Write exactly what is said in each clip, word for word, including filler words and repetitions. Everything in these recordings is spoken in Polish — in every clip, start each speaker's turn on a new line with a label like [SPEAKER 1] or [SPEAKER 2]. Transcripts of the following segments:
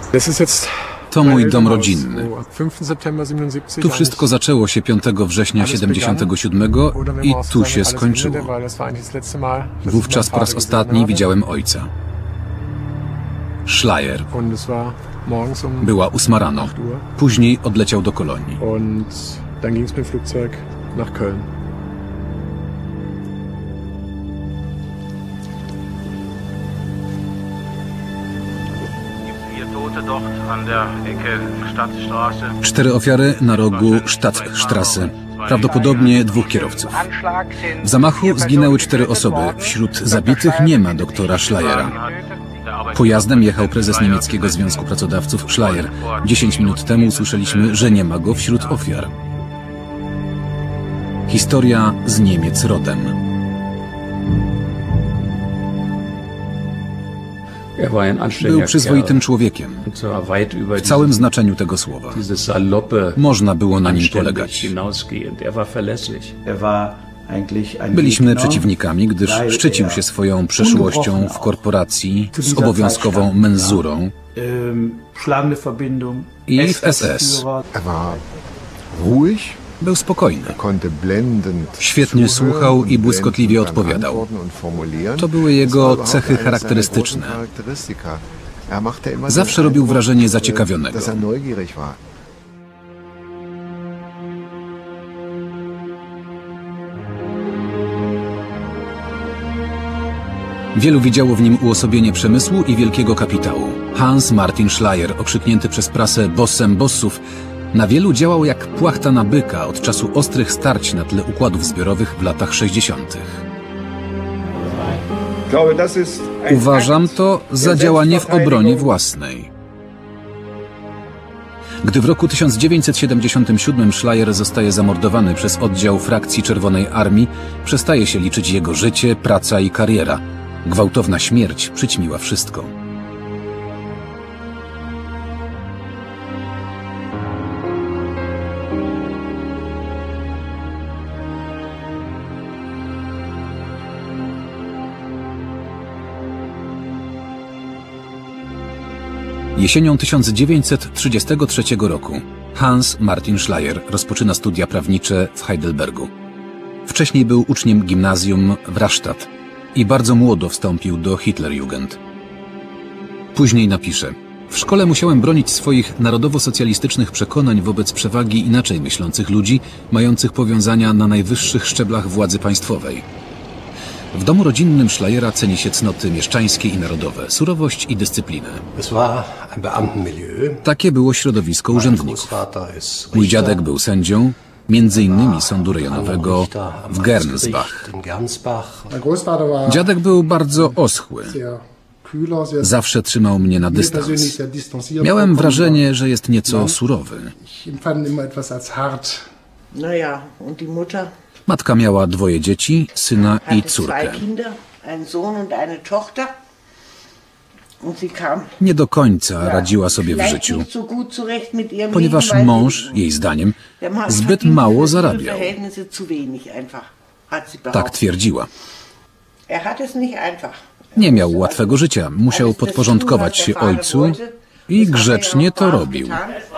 [SPEAKER 1] To mój dom rodzinny. Tu wszystko zaczęło się piątego września siedemdziesiątego siódmego i tu się skończyło. Wówczas po raz ostatni widziałem ojca. Schleyer. Była ósma rano. Później odleciał do Kolonii. Cztery ofiary na rogu Stadtstraße. Prawdopodobnie dwóch kierowców. W zamachu zginęły cztery osoby. Wśród zabitych nie ma doktora Schleyera. Pojazdem jechał prezes niemieckiego Związku Pracodawców Schleyer. Dziesięć minut temu usłyszeliśmy, że nie ma go wśród ofiar. Historia z Niemiec rodem. Był przyzwoitym człowiekiem, w całym znaczeniu tego słowa. Można było na nim polegać. Byliśmy przeciwnikami, gdyż szczycił się swoją przeszłością w korporacji z obowiązkową menzurą i w S S. Był spokojny. Świetnie słuchał i błyskotliwie odpowiadał. To były jego cechy charakterystyczne. Zawsze robił wrażenie zaciekawionego. Wielu widziało w nim uosobienie przemysłu i wielkiego kapitału. Hans Martin Schleyer, okrzyknięty przez prasę bossem bossów, na wielu działał jak płachta na byka od czasu ostrych starć na tle układów zbiorowych w latach sześćdziesiątych. Uważam to za działanie w obronie własnej. Gdy w roku tysiąc dziewięćset siedemdziesiątym siódmym Schleyer zostaje zamordowany przez oddział frakcji Czerwonej Armii, przestaje się liczyć jego życie, praca i kariera. Gwałtowna śmierć przyćmiła wszystko. Jesienią tysiąc dziewięćset trzydziestego trzeciego roku Hans Martin Schleyer rozpoczyna studia prawnicze w Heidelbergu. Wcześniej był uczniem gimnazjum w Rastatt i bardzo młodo wstąpił do Hitlerjugend. Później napisze: w szkole musiałem bronić swoich narodowo-socjalistycznych przekonań wobec przewagi inaczej myślących ludzi, mających powiązania na najwyższych szczeblach władzy państwowej. W domu rodzinnym Schleyera ceni się cnoty mieszczańskie i narodowe, surowość i dyscyplinę. Takie było środowisko urzędników. Mój dziadek był sędzią, między innymi sądu rejonowego w Gernsbach. Dziadek był bardzo oschły. Zawsze trzymał mnie na dystans. Miałem wrażenie, że jest nieco surowy. Matka miała dwoje dzieci, syna i córkę. Nie do końca radziła sobie w życiu, ponieważ mąż, jej zdaniem, zbyt mało zarabiał. Tak twierdziła. Nie miał łatwego życia, musiał podporządkować się ojcu i grzecznie to robił.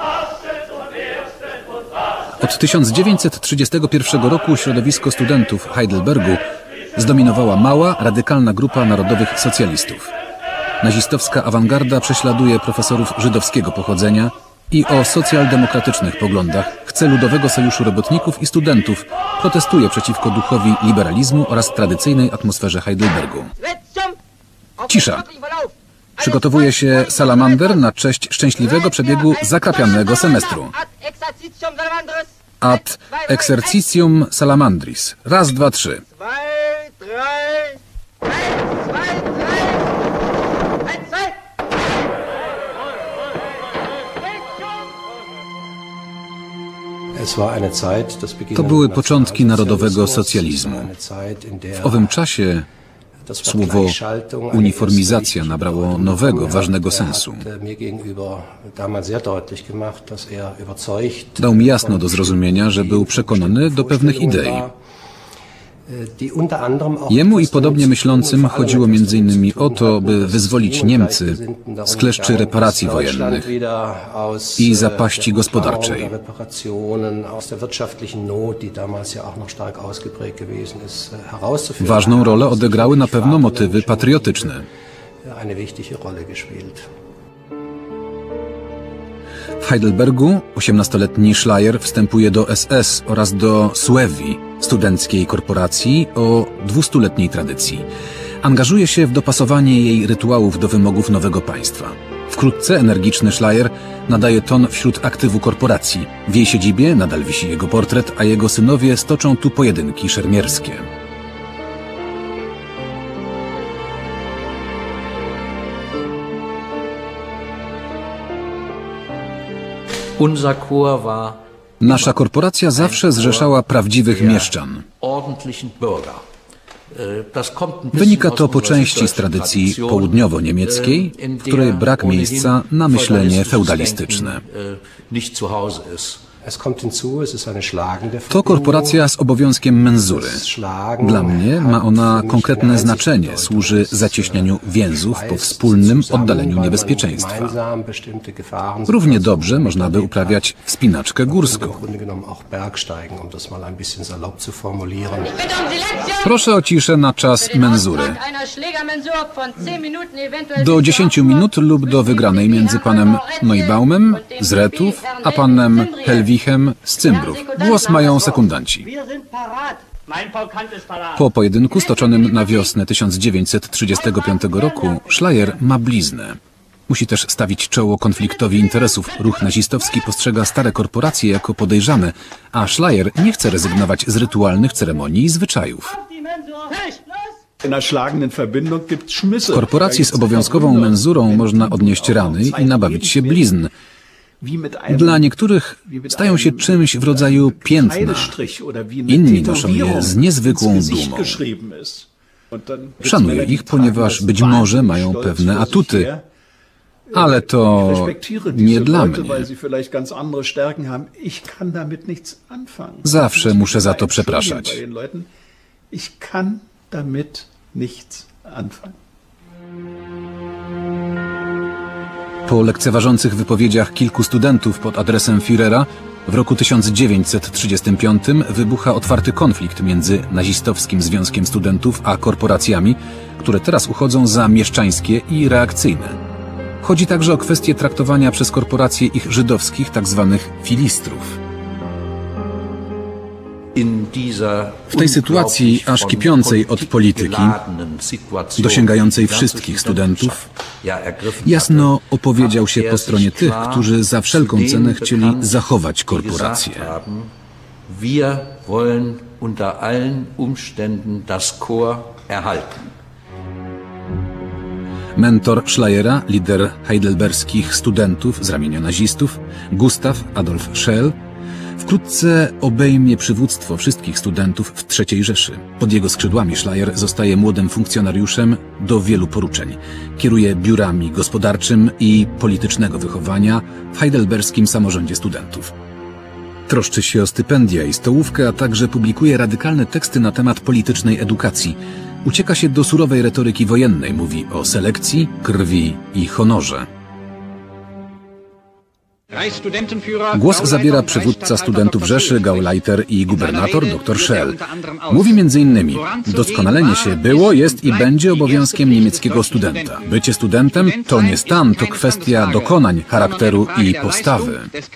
[SPEAKER 1] Od tysiąc dziewięćset trzydziestego pierwszego roku środowisko studentów Heidelbergu zdominowała mała, radykalna grupa narodowych socjalistów. Nazistowska awangarda prześladuje profesorów żydowskiego pochodzenia i o socjaldemokratycznych poglądach, chce Ludowego Sojuszu Robotników i Studentów, protestuje przeciwko duchowi liberalizmu oraz tradycyjnej atmosferze Heidelbergu. Cisza. Przygotowuje się salamander na cześć szczęśliwego przebiegu zakapianego semestru. Ad exercitium salamandris. Raz, dwa, trzy. To były początki narodowego socjalizmu. W owym czasie słowo uniformizacja nabrało nowego, ważnego sensu. Dał mi jasno do zrozumienia, że był przekonany do pewnych idei. Jemu i podobnie myślącym chodziło między innymi o to, by wyzwolić Niemcy z kleszczy reparacji wojennych i zapaści gospodarczej. Ważną rolę odegrały na pewno motywy patriotyczne. W Heidelbergu osiemnastoletni Schleyer wstępuje do S S oraz do Suevi, studenckiej korporacji o dwustuletniej tradycji. Angażuje się w dopasowanie jej rytuałów do wymogów nowego państwa. Wkrótce energiczny Schleyer nadaje ton wśród aktywu korporacji. W jej siedzibie nadal wisi jego portret, a jego synowie stoczą tu pojedynki szermierskie. Nasza korporacja zawsze zrzeszała prawdziwych mieszczan. Wynika to po części z tradycji południowo-niemieckiej, w której brak miejsca na myślenie feudalistyczne. To korporacja z obowiązkiem menzury. Dla mnie ma ona konkretne znaczenie, służy zacieśnianiu więzów po wspólnym oddaleniu niebezpieczeństwa. Równie dobrze można by uprawiać wspinaczkę górską. Proszę o ciszę na czas menzury. Do dziesięciu minut lub do wygranej między panem Neubaumem z Retów, a panem Helwichem z Cymbrów. Głos mają sekundanci. Po pojedynku stoczonym na wiosnę tysiąc dziewięćset trzydziestego piątego roku Schleyer ma bliznę. Musi też stawić czoło konfliktowi interesów. Ruch nazistowski postrzega stare korporacje jako podejrzane, a Schleyer nie chce rezygnować z rytualnych ceremonii i zwyczajów. W korporacji z obowiązkową menzurą można odnieść rany i nabawić się blizn. Dla niektórych stają się czymś w rodzaju piętna. Inni noszą je z niezwykłą dumą. Szanuję ich, ponieważ być może mają pewne atuty, ale to nie dla mnie. Zawsze muszę za to przepraszać. Po lekceważących wypowiedziach kilku studentów pod adresem Führera w roku tysiąc dziewięćset trzydziestym piątym wybucha otwarty konflikt między nazistowskim Związkiem Studentów a korporacjami, które teraz uchodzą za mieszczańskie i reakcyjne. Chodzi także o kwestię traktowania przez korporacje ich żydowskich tzw. filistrów. W tej sytuacji, aż kipiącej od polityki, dosięgającej wszystkich studentów, jasno opowiedział się po stronie tych, którzy za wszelką cenę chcieli zachować korporację. Mentor Schleiera, lider heidelberskich studentów z ramienia nazistów, Gustav Adolf Scheel, wkrótce obejmie przywództwo wszystkich studentów w trzeciej Rzeszy. Pod jego skrzydłami Schleyer zostaje młodym funkcjonariuszem do wielu poruczeń. Kieruje biurami gospodarczym i politycznego wychowania w heidelberskim samorządzie studentów. Troszczy się o stypendia i stołówkę, a także publikuje radykalne teksty na temat politycznej edukacji. Ucieka się do surowej retoryki wojennej, mówi o selekcji, krwi i honorze. Głos zabiera przywódca studentów Rzeszy, Gauleiter i gubernator dr Scheel. Mówi między innymi: doskonalenie się było, jest i będzie obowiązkiem niemieckiego studenta. Bycie studentem to nie stan, to kwestia dokonań, charakteru i postawy.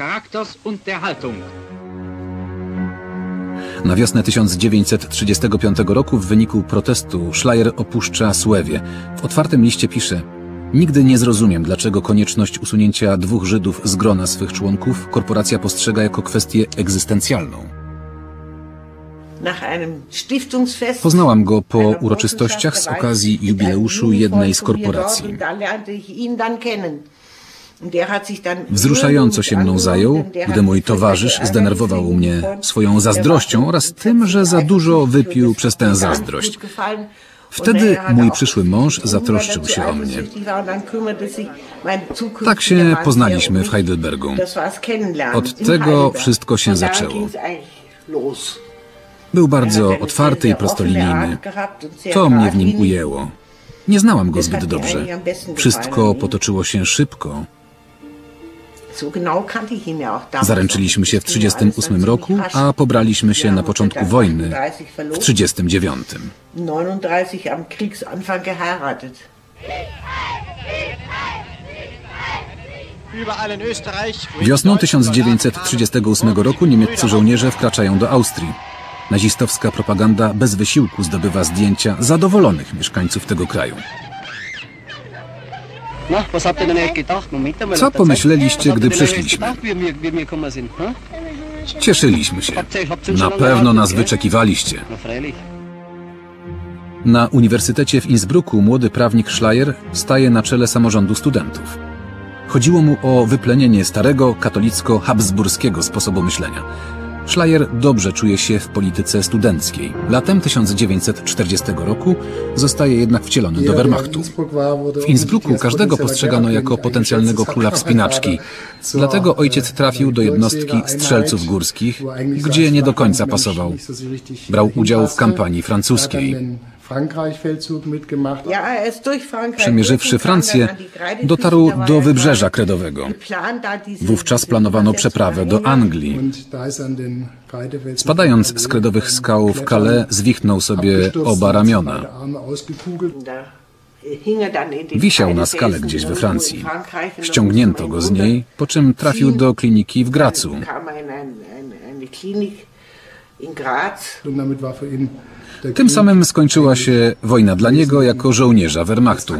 [SPEAKER 1] Na wiosnę tysiąc dziewięćset trzydziestego piątego roku w wyniku protestu Schleyer opuszcza Suewię. W otwartym liście pisze: nigdy nie zrozumiem, dlaczego konieczność usunięcia dwóch Żydów z grona swych członków korporacja postrzega jako kwestię egzystencjalną. Poznałam go po uroczystościach z okazji jubileuszu jednej z korporacji. Wzruszająco się mną zajął, gdy mój towarzysz zdenerwował mnie swoją zazdrością oraz tym, że za dużo wypił przez tę zazdrość. Wtedy mój przyszły mąż zatroszczył się o mnie. Tak się poznaliśmy w Heidelbergu. Od tego wszystko się zaczęło. Był bardzo otwarty i prostolinijny. To mnie w nim ujęło. Nie znałam go zbyt dobrze. Wszystko potoczyło się szybko. Zaręczyliśmy się w trzydziestym ósmym roku, a pobraliśmy się na początku wojny w trzydziestym dziewiątym. Wiosną tysiąc dziewięćset trzydziestego ósmego roku niemieccy żołnierze wkraczają do Austrii. Nazistowska propaganda bez wysiłku zdobywa zdjęcia zadowolonych mieszkańców tego kraju. Co pomyśleliście, gdy przyszliśmy? Cieszyliśmy się. Na pewno nas wyczekiwaliście. Na Uniwersytecie w Innsbrucku młody prawnik Schleyer staje na czele samorządu studentów. Chodziło mu o wyplenienie starego, katolicko-habsburskiego sposobu myślenia. Schleyer dobrze czuje się w polityce studenckiej. Latem tysiąc dziewięćset czterdziestego roku zostaje jednak wcielony do Wehrmachtu. W Innsbrucku każdego postrzegano jako potencjalnego króla wspinaczki. Dlatego ojciec trafił do jednostki strzelców górskich, gdzie nie do końca pasował. Brał udział w kampanii francuskiej. Przemierzywszy Francję, dotarł do Wybrzeża Kredowego. Wówczas planowano przeprawę do Anglii. Spadając z kredowych skał w Calais, zwichnął sobie oba ramiona. Wisiał na skale gdzieś we Francji. Ściągnięto go z niej, po czym trafił do kliniki w Gracu. Tym samym skończyła się wojna dla niego jako żołnierza Wehrmachtu.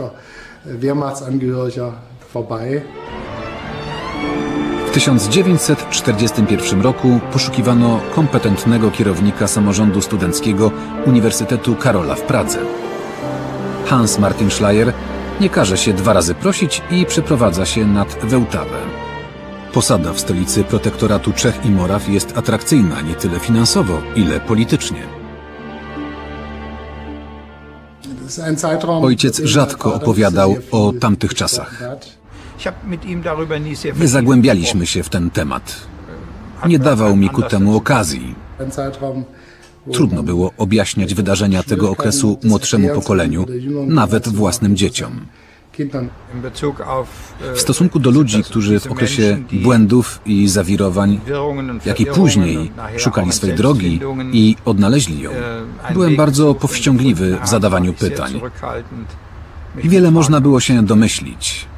[SPEAKER 1] W tysiąc dziewięćset czterdziestym pierwszym roku poszukiwano kompetentnego kierownika samorządu studenckiego Uniwersytetu Karola w Pradze. Hans Martin Schleyer nie każe się dwa razy prosić i przeprowadza się nad Wełtawę. Posada w stolicy protektoratu Czech i Moraw jest atrakcyjna nie tyle finansowo, ile politycznie. Ojciec rzadko opowiadał o tamtych czasach. Nie zagłębialiśmy się w ten temat. Nie dawał mi ku temu okazji. Trudno było objaśniać wydarzenia tego okresu młodszemu pokoleniu, nawet własnym dzieciom. W stosunku do ludzi, którzy w okresie błędów i zawirowań, jak i później szukali swej drogi i odnaleźli ją, byłem bardzo powściągliwy w zadawaniu pytań. Wiele można było się domyślić.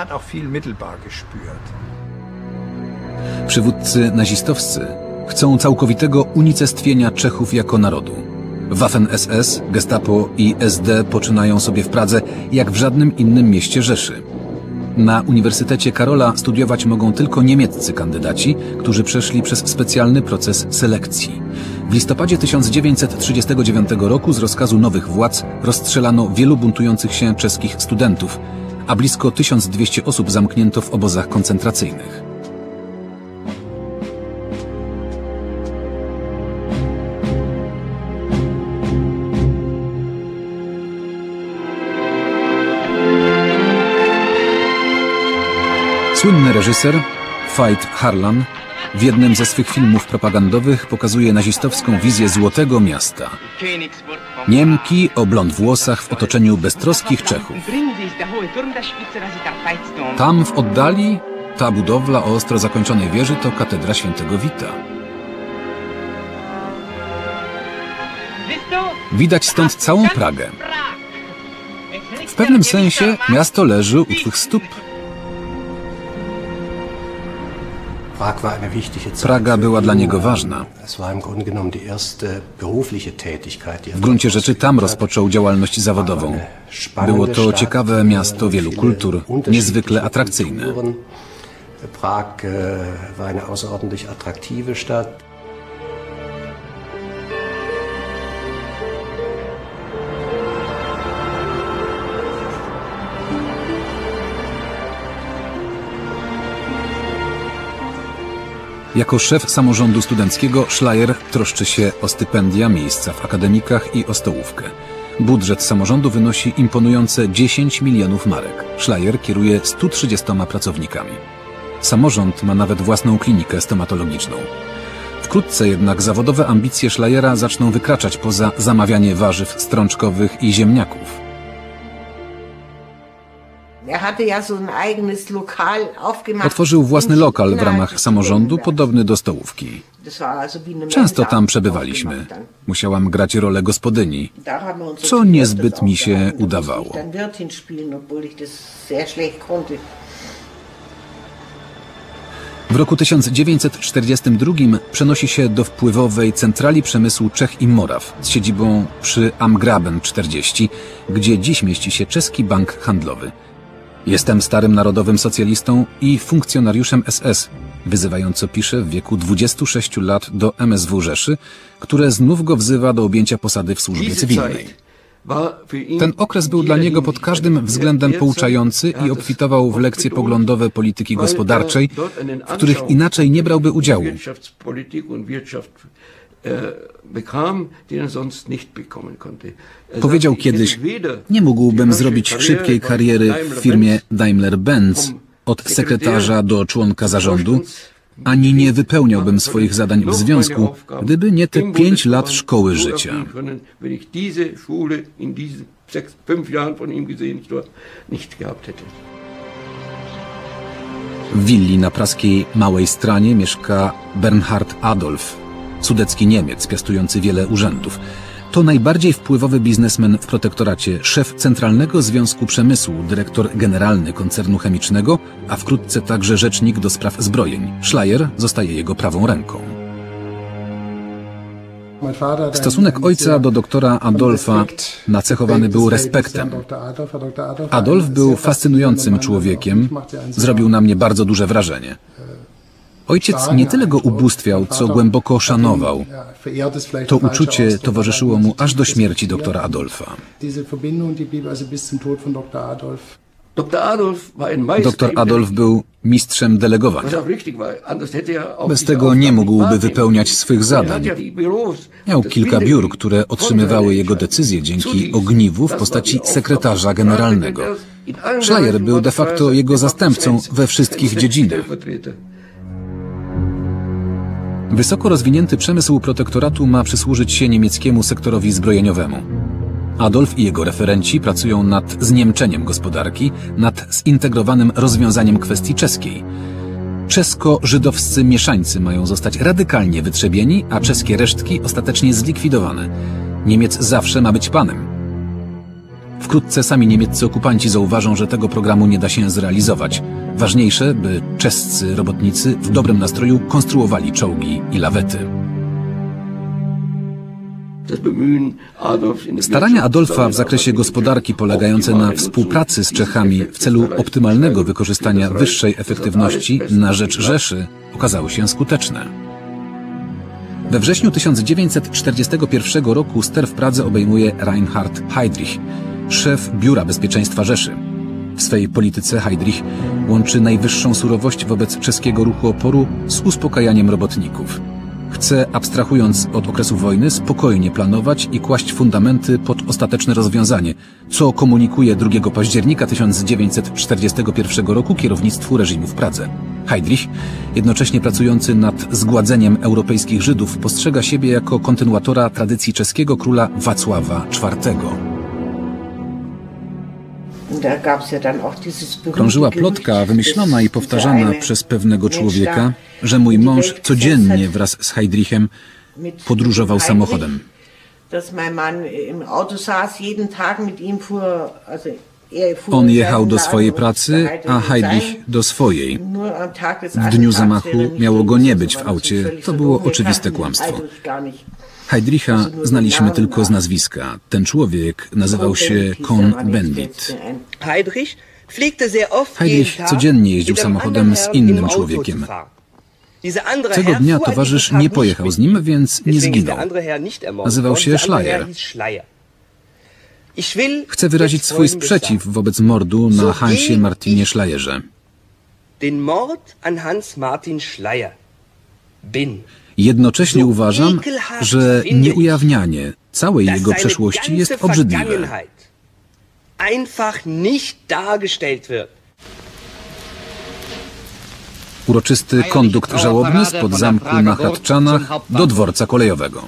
[SPEAKER 1] Przywódcy nazistowscy chcą całkowitego unicestwienia Czechów jako narodu. Waffen-S S, Gestapo i S D poczynają sobie w Pradze jak w żadnym innym mieście Rzeszy. Na Uniwersytecie Karola studiować mogą tylko niemieccy kandydaci, którzy przeszli przez specjalny proces selekcji. W listopadzie tysiąc dziewięćset trzydziestego dziewiątego roku z rozkazu nowych władz rozstrzelano wielu buntujących się czeskich studentów, a blisko tysiąc dwieście osób zamknięto w obozach koncentracyjnych. Słynny reżyser Veit Harlan w jednym ze swych filmów propagandowych pokazuje nazistowską wizję Złotego Miasta. Niemki o blond włosach w otoczeniu beztroskich Czechów. Tam w oddali ta budowla o ostro zakończonej wieży to katedra świętego Wita. Widać stąd całą Pragę. W pewnym sensie miasto leży u twych stóp. Praga była dla niego ważna. W gruncie rzeczy tam rozpoczął działalność zawodową. Było to ciekawe miasto wielu kultur, niezwykle atrakcyjne.
[SPEAKER 2] Prag war eine außerordentlich attraktive Stadt.
[SPEAKER 1] Jako szef samorządu studenckiego Schleyer troszczy się o stypendia, miejsca w akademikach i o stołówkę. Budżet samorządu wynosi imponujące dziesięć milionów marek. Schleyer kieruje stu trzydziestoma pracownikami. Samorząd ma nawet własną klinikę stomatologiczną. Wkrótce jednak zawodowe ambicje Schleiera zaczną wykraczać poza zamawianie warzyw strączkowych i ziemniaków. Otworzył własny lokal w ramach samorządu, podobny do stołówki. Często tam przebywaliśmy. Musiałam grać rolę gospodyni, co niezbyt mi się udawało. W roku tysiąc dziewięćset czterdziestym drugim przenosi się do wpływowej centrali przemysłu Czech i Moraw z siedzibą przy Amgraben czterdzieści, gdzie dziś mieści się Czeski Bank Handlowy. Jestem starym narodowym socjalistą i funkcjonariuszem S S, wyzywająco pisze w wieku dwudziestu sześciu lat do M S W Rzeszy, które znów go wzywa do objęcia posady w służbie cywilnej. Ten okres był dla niego pod każdym względem pouczający i obfitował w lekcje poglądowe polityki gospodarczej, w których inaczej nie brałby udziału. Powiedział kiedyś: nie mógłbym zrobić szybkiej kariery w firmie Daimler-Benz od sekretarza do członka zarządu, ani nie wypełniałbym swoich zadań w związku, gdyby nie te pięć lat szkoły życia. W willi na praskiej Małej Stranie mieszka Bernhard Adolf, sudecki Niemiec piastujący wiele urzędów. To najbardziej wpływowy biznesmen w protektoracie, szef Centralnego Związku Przemysłu, dyrektor generalny koncernu chemicznego, a wkrótce także rzecznik do spraw zbrojeń. Schleier zostaje jego prawą ręką. Stosunek ojca do doktora Adolfa nacechowany był respektem. Adolf był fascynującym człowiekiem, zrobił na mnie bardzo duże wrażenie. Ojciec nie tyle go ubóstwiał, co głęboko szanował. To uczucie towarzyszyło mu aż do śmierci doktora Adolfa. Doktor Adolf był mistrzem delegowania. Bez tego nie mógłby wypełniać swych zadań. Miał kilka biur, które otrzymywały jego decyzje dzięki ogniwu w postaci sekretarza generalnego. Schleier był de facto jego zastępcą we wszystkich dziedzinach. Wysoko rozwinięty przemysł protektoratu ma przysłużyć się niemieckiemu sektorowi zbrojeniowemu. Adolf i jego referenci pracują nad zniemczeniem gospodarki, nad zintegrowanym rozwiązaniem kwestii czeskiej. Czesko-żydowscy mieszańcy mają zostać radykalnie wytrzebieni, a czeskie resztki ostatecznie zlikwidowane. Niemiec zawsze ma być panem. Wkrótce sami niemieccy okupanci zauważą, że tego programu nie da się zrealizować. Ważniejsze, by czescy robotnicy w dobrym nastroju konstruowali czołgi i lawety. Starania Adolfa w zakresie gospodarki polegające na współpracy z Czechami w celu optymalnego wykorzystania wyższej efektywności na rzecz Rzeszy okazały się skuteczne. We wrześniu tysiąc dziewięćset czterdziestego pierwszego roku ster w Pradze obejmuje Reinhard Heydrich, szef Biura Bezpieczeństwa Rzeszy. W swej polityce Heydrich łączy najwyższą surowość wobec czeskiego ruchu oporu z uspokajaniem robotników. Chce, abstrahując od okresu wojny, spokojnie planować i kłaść fundamenty pod ostateczne rozwiązanie, co komunikuje drugiego października tysiąc dziewięćset czterdziestego pierwszego roku kierownictwu reżimu w Pradze. Heydrich, jednocześnie pracujący nad zgładzeniem europejskich Żydów, postrzega siebie jako kontynuatora tradycji czeskiego króla Wacława czwartego. Krążyła plotka wymyślona i powtarzana przez pewnego człowieka, że mój mąż codziennie wraz z Heydrichem podróżował samochodem. On jechał do swojej pracy, a Heydrich do swojej. W dniu zamachu miało go nie być w aucie. To było oczywiste kłamstwo. Heydricha znaliśmy tylko z nazwiska. Ten człowiek nazywał się Cohn-Bendit. Heydrich codziennie jeździł samochodem z innym człowiekiem. Tego dnia towarzysz nie pojechał z nim, więc nie zginął. Nazywał się Schleier. Chcę wyrazić swój sprzeciw wobec mordu na Hansie Martinie Schleierze. Jednocześnie uważam, że nieujawnianie całej jego przeszłości jest obrzydliwe. Uroczysty kondukt żałobny spod zamku na Hradczanach do dworca kolejowego.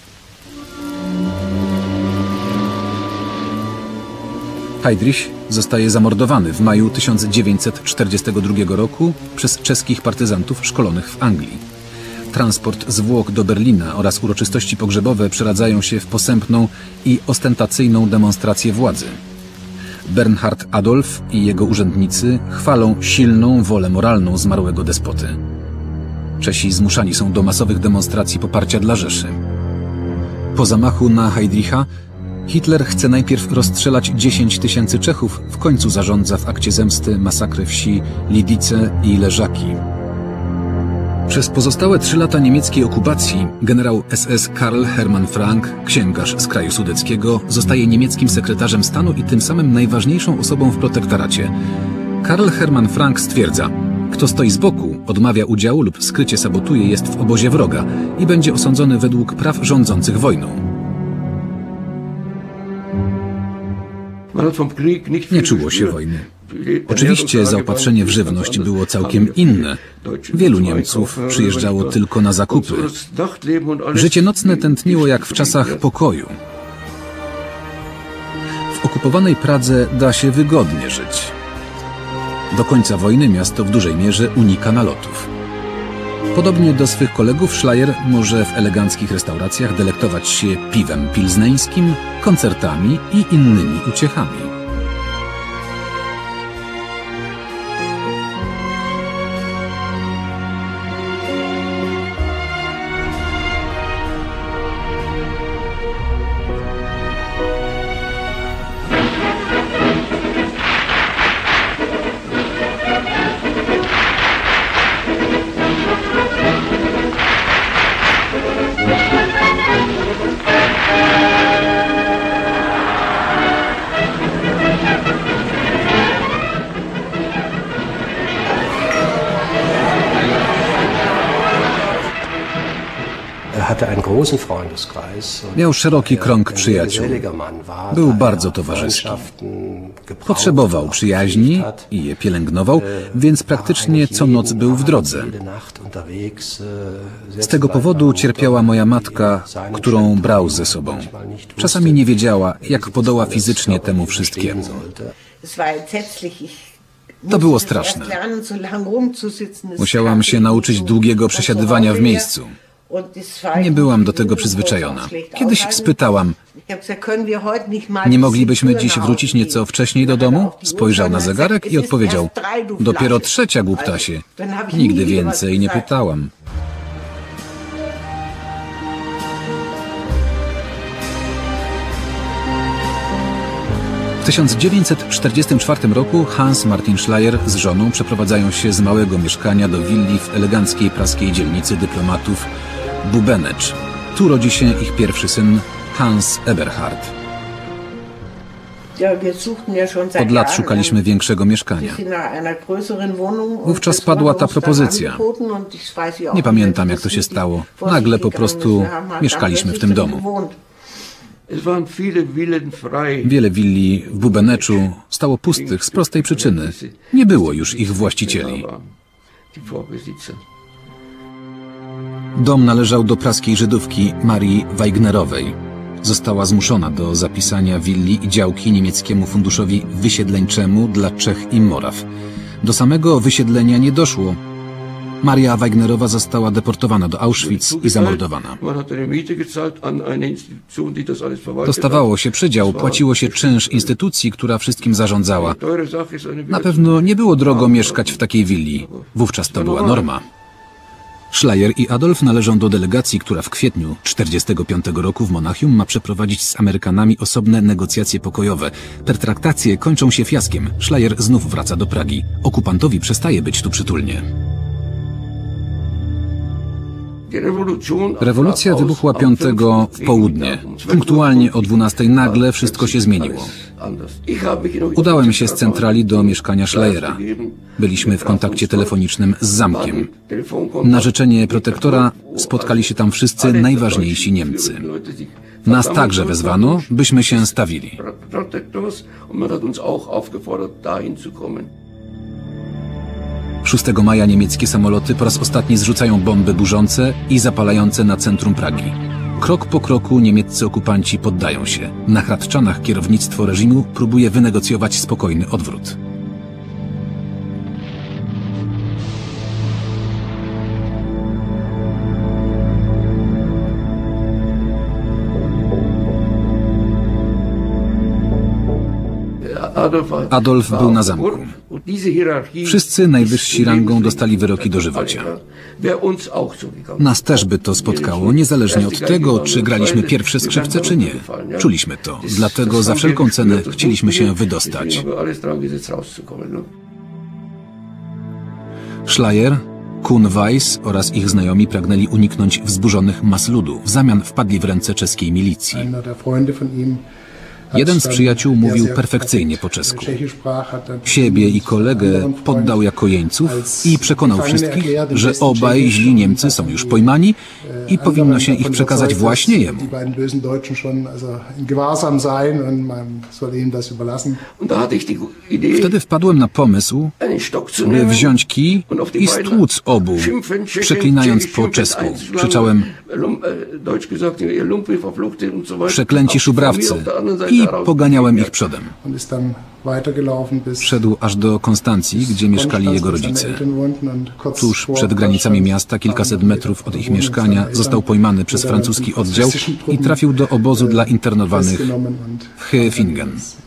[SPEAKER 1] Heydrich zostaje zamordowany w maju tysiąc dziewięćset czterdziestego drugiego roku przez czeskich partyzantów szkolonych w Anglii. Transport zwłok do Berlina oraz uroczystości pogrzebowe przeradzają się w posępną i ostentacyjną demonstrację władzy. Bernhard Adolf i jego urzędnicy chwalą silną wolę moralną zmarłego despoty. Czesi zmuszani są do masowych demonstracji poparcia dla Rzeszy. Po zamachu na Heydricha Hitler chce najpierw rozstrzelać dziesięć tysięcy Czechów, w końcu zarządza w akcie zemsty masakrę wsi Lidice i Leżaki. Przez pozostałe trzy lata niemieckiej okupacji generał S S Karl Hermann Frank, księgarz z kraju sudeckiego, zostaje niemieckim sekretarzem stanu i tym samym najważniejszą osobą w protektoracie. Karl Hermann Frank stwierdza: kto stoi z boku, odmawia udziału lub skrycie sabotuje, jest w obozie wroga i będzie osądzony według praw rządzących wojną. Nie czuło się wojny. Oczywiście zaopatrzenie w żywność było całkiem inne. Wielu Niemców przyjeżdżało tylko na zakupy. Życie nocne tętniło jak w czasach pokoju. W okupowanej Pradze da się wygodnie żyć. Do końca wojny miasto w dużej mierze unika nalotów. Podobnie do swych kolegów Schleyer może w eleganckich restauracjach delektować się piwem pilzneńskim, koncertami i innymi uciechami. Miał szeroki krąg przyjaciół. Był bardzo towarzyski. Potrzebował przyjaźni i je pielęgnował, więc praktycznie co noc był w drodze. Z tego powodu cierpiała moja matka, którą brał ze sobą. Czasami nie wiedziała, jak podoła fizycznie temu wszystkiemu. To było straszne. Musiałam się nauczyć długiego przesiadywania w miejscu. Nie byłam do tego przyzwyczajona. Kiedyś spytałam: nie moglibyśmy dziś wrócić nieco wcześniej do domu? Spojrzał na zegarek i odpowiedział: dopiero trzecia, głuptasie. Nigdy więcej nie pytałam. W tysiąc dziewięćset czterdziestym czwartym roku Hans Martin Schleyer z żoną przeprowadzają się z małego mieszkania do willi w eleganckiej praskiej dzielnicy dyplomatów Bubenecz. Tu rodzi się ich pierwszy syn, Hans Eberhard. Od lat szukaliśmy większego mieszkania. Wówczas padła ta propozycja. Nie pamiętam, jak to się stało. Nagle po prostu mieszkaliśmy w tym domu. Wiele willi w Bubeneczu stało pustych z prostej przyczyny. Nie było już ich właścicieli. Dom należał do praskiej Żydówki Marii Weignerowej. Została zmuszona do zapisania willi i działki niemieckiemu funduszowi wysiedleńczemu dla Czech i Moraw. Do wysiedlenia nie doszło. Maria Weignerowa została deportowana do Auschwitz i zamordowana. Dostawało się przydział, płaciło się czynsz instytucji, która wszystkim zarządzała. Na pewno nie było drogo mieszkać w takiej willi. Wówczas to była norma. Schleyer i Adolf należą do delegacji, która w kwietniu tysiąc dziewięćset czterdziestego piątego roku w Monachium ma przeprowadzić z Amerykanami osobne negocjacje pokojowe. Pertraktacje kończą się fiaskiem. Schleyer znów wraca do Pragi. Okupantowi przestaje być tu przytulnie. Rewolucja wybuchła piątego w południe. Punktualnie o dwunastej nagle wszystko się zmieniło. Udałem się z centrali do mieszkania Schleyera. Byliśmy w kontakcie telefonicznym z zamkiem. Na życzenie protektora spotkali się tam wszyscy najważniejsi Niemcy. Nas także wezwano, byśmy się stawili. szóstego maja niemieckie samoloty po raz ostatni zrzucają bomby burzące i zapalające na centrum Pragi. Krok po kroku niemieccy okupanci poddają się. Na Hradczanach kierownictwo reżimu próbuje wynegocjować spokojny odwrót. Adolf był na zamku. Wszyscy najwyżsi rangą dostali wyroki dożywocia. Nas też by to spotkało, niezależnie od tego, czy graliśmy pierwsze skrzypce, czy nie. Czuliśmy to, dlatego za wszelką cenę chcieliśmy się wydostać. Schleyer, Kuhn Weiss oraz ich znajomi pragnęli uniknąć wzburzonych mas ludu. W zamian wpadli w ręce czeskiej milicji. Jeden z przyjaciół mówił perfekcyjnie po czesku. Siebie i kolegę poddał jako jeńców i przekonał wszystkich, że obaj źli Niemcy są już pojmani i powinno się ich przekazać właśnie jemu. Wtedy wpadłem na pomysł, by wziąć kij i stłuc obu, przeklinając po czesku. Krzyczałem: przeklęci szubrawcy, i poganiałem ich przodem. Szedł aż do Konstancji, gdzie mieszkali jego rodzice. Tuż przed granicami miasta, kilkaset metrów od ich mieszkania, został pojmany przez francuski oddział i trafił do obozu dla internowanych w Höfingen.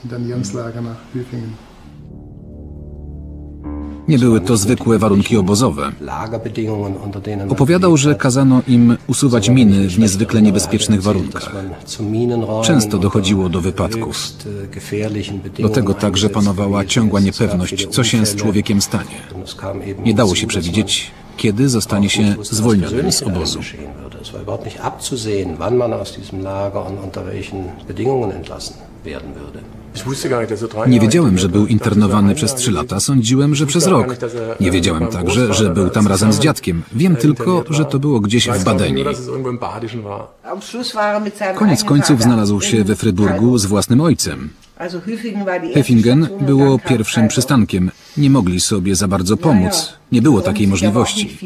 [SPEAKER 1] Nie były to zwykłe warunki obozowe. Opowiadał, że kazano im usuwać miny w niezwykle niebezpiecznych warunkach. Często dochodziło do wypadków. Do tego także panowała ciągła niepewność, co się z człowiekiem stanie. Nie dało się przewidzieć, kiedy zostanie się zwolnionym z obozu. Nie wiedziałem, że był internowany przez trzy lata. Sądziłem, że przez rok. Nie wiedziałem także, że był tam razem z dziadkiem. Wiem tylko, że to było gdzieś w Badeni. Koniec końców znalazł się we Fryburgu z własnym ojcem. Höfingen było pierwszym przystankiem. Nie mogli sobie za bardzo pomóc. Nie było takiej możliwości.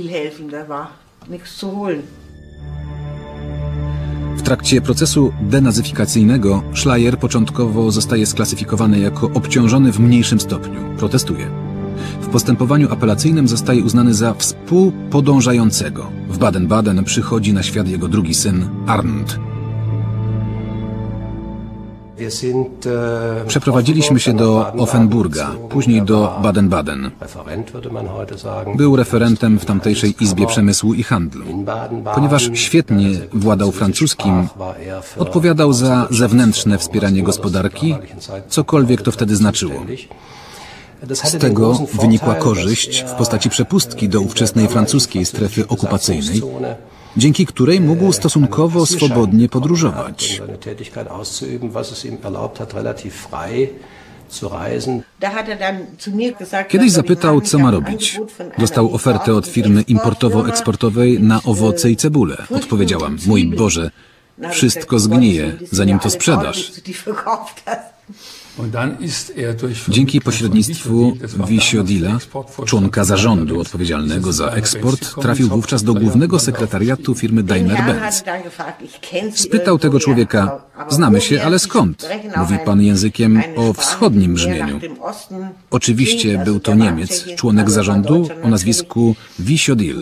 [SPEAKER 1] W trakcie procesu denazyfikacyjnego Schleyer początkowo zostaje sklasyfikowany jako obciążony w mniejszym stopniu. Protestuje. W postępowaniu apelacyjnym zostaje uznany za współpodążającego. W Baden-Baden przychodzi na świat jego drugi syn, Arndt. Przeprowadziliśmy się do Offenburga, później do Baden-Baden. Był referentem w tamtejszej Izbie Przemysłu i Handlu. Ponieważ świetnie władał francuskim, odpowiadał za zewnętrzne wspieranie gospodarki, cokolwiek to wtedy znaczyło. Z tego wynikła korzyść w postaci przepustki do ówczesnej francuskiej strefy okupacyjnej, dzięki której mógł stosunkowo swobodnie podróżować. Kiedyś zapytał, co ma robić. Dostał ofertę od firmy importowo-eksportowej na owoce i cebulę. Odpowiedziałam: mój Boże, wszystko zgnije, zanim to sprzedasz. Dzięki pośrednictwu Wisiodila, członka zarządu odpowiedzialnego za eksport, trafił wówczas do głównego sekretariatu firmy Daimler-Benz. Spytał tego człowieka: znamy się, ale skąd? Mówi pan językiem o wschodnim brzmieniu. Oczywiście był to Niemiec, członek zarządu o nazwisku Wisiodil.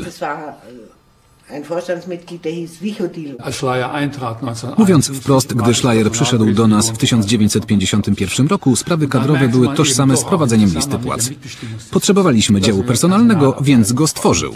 [SPEAKER 1] Mówiąc wprost, gdy Schleyer przyszedł do nas w tysiąc dziewięćset pięćdziesiątym pierwszym roku, sprawy kadrowe były tożsame z prowadzeniem listy płac. Potrzebowaliśmy działu personalnego, więc go stworzył.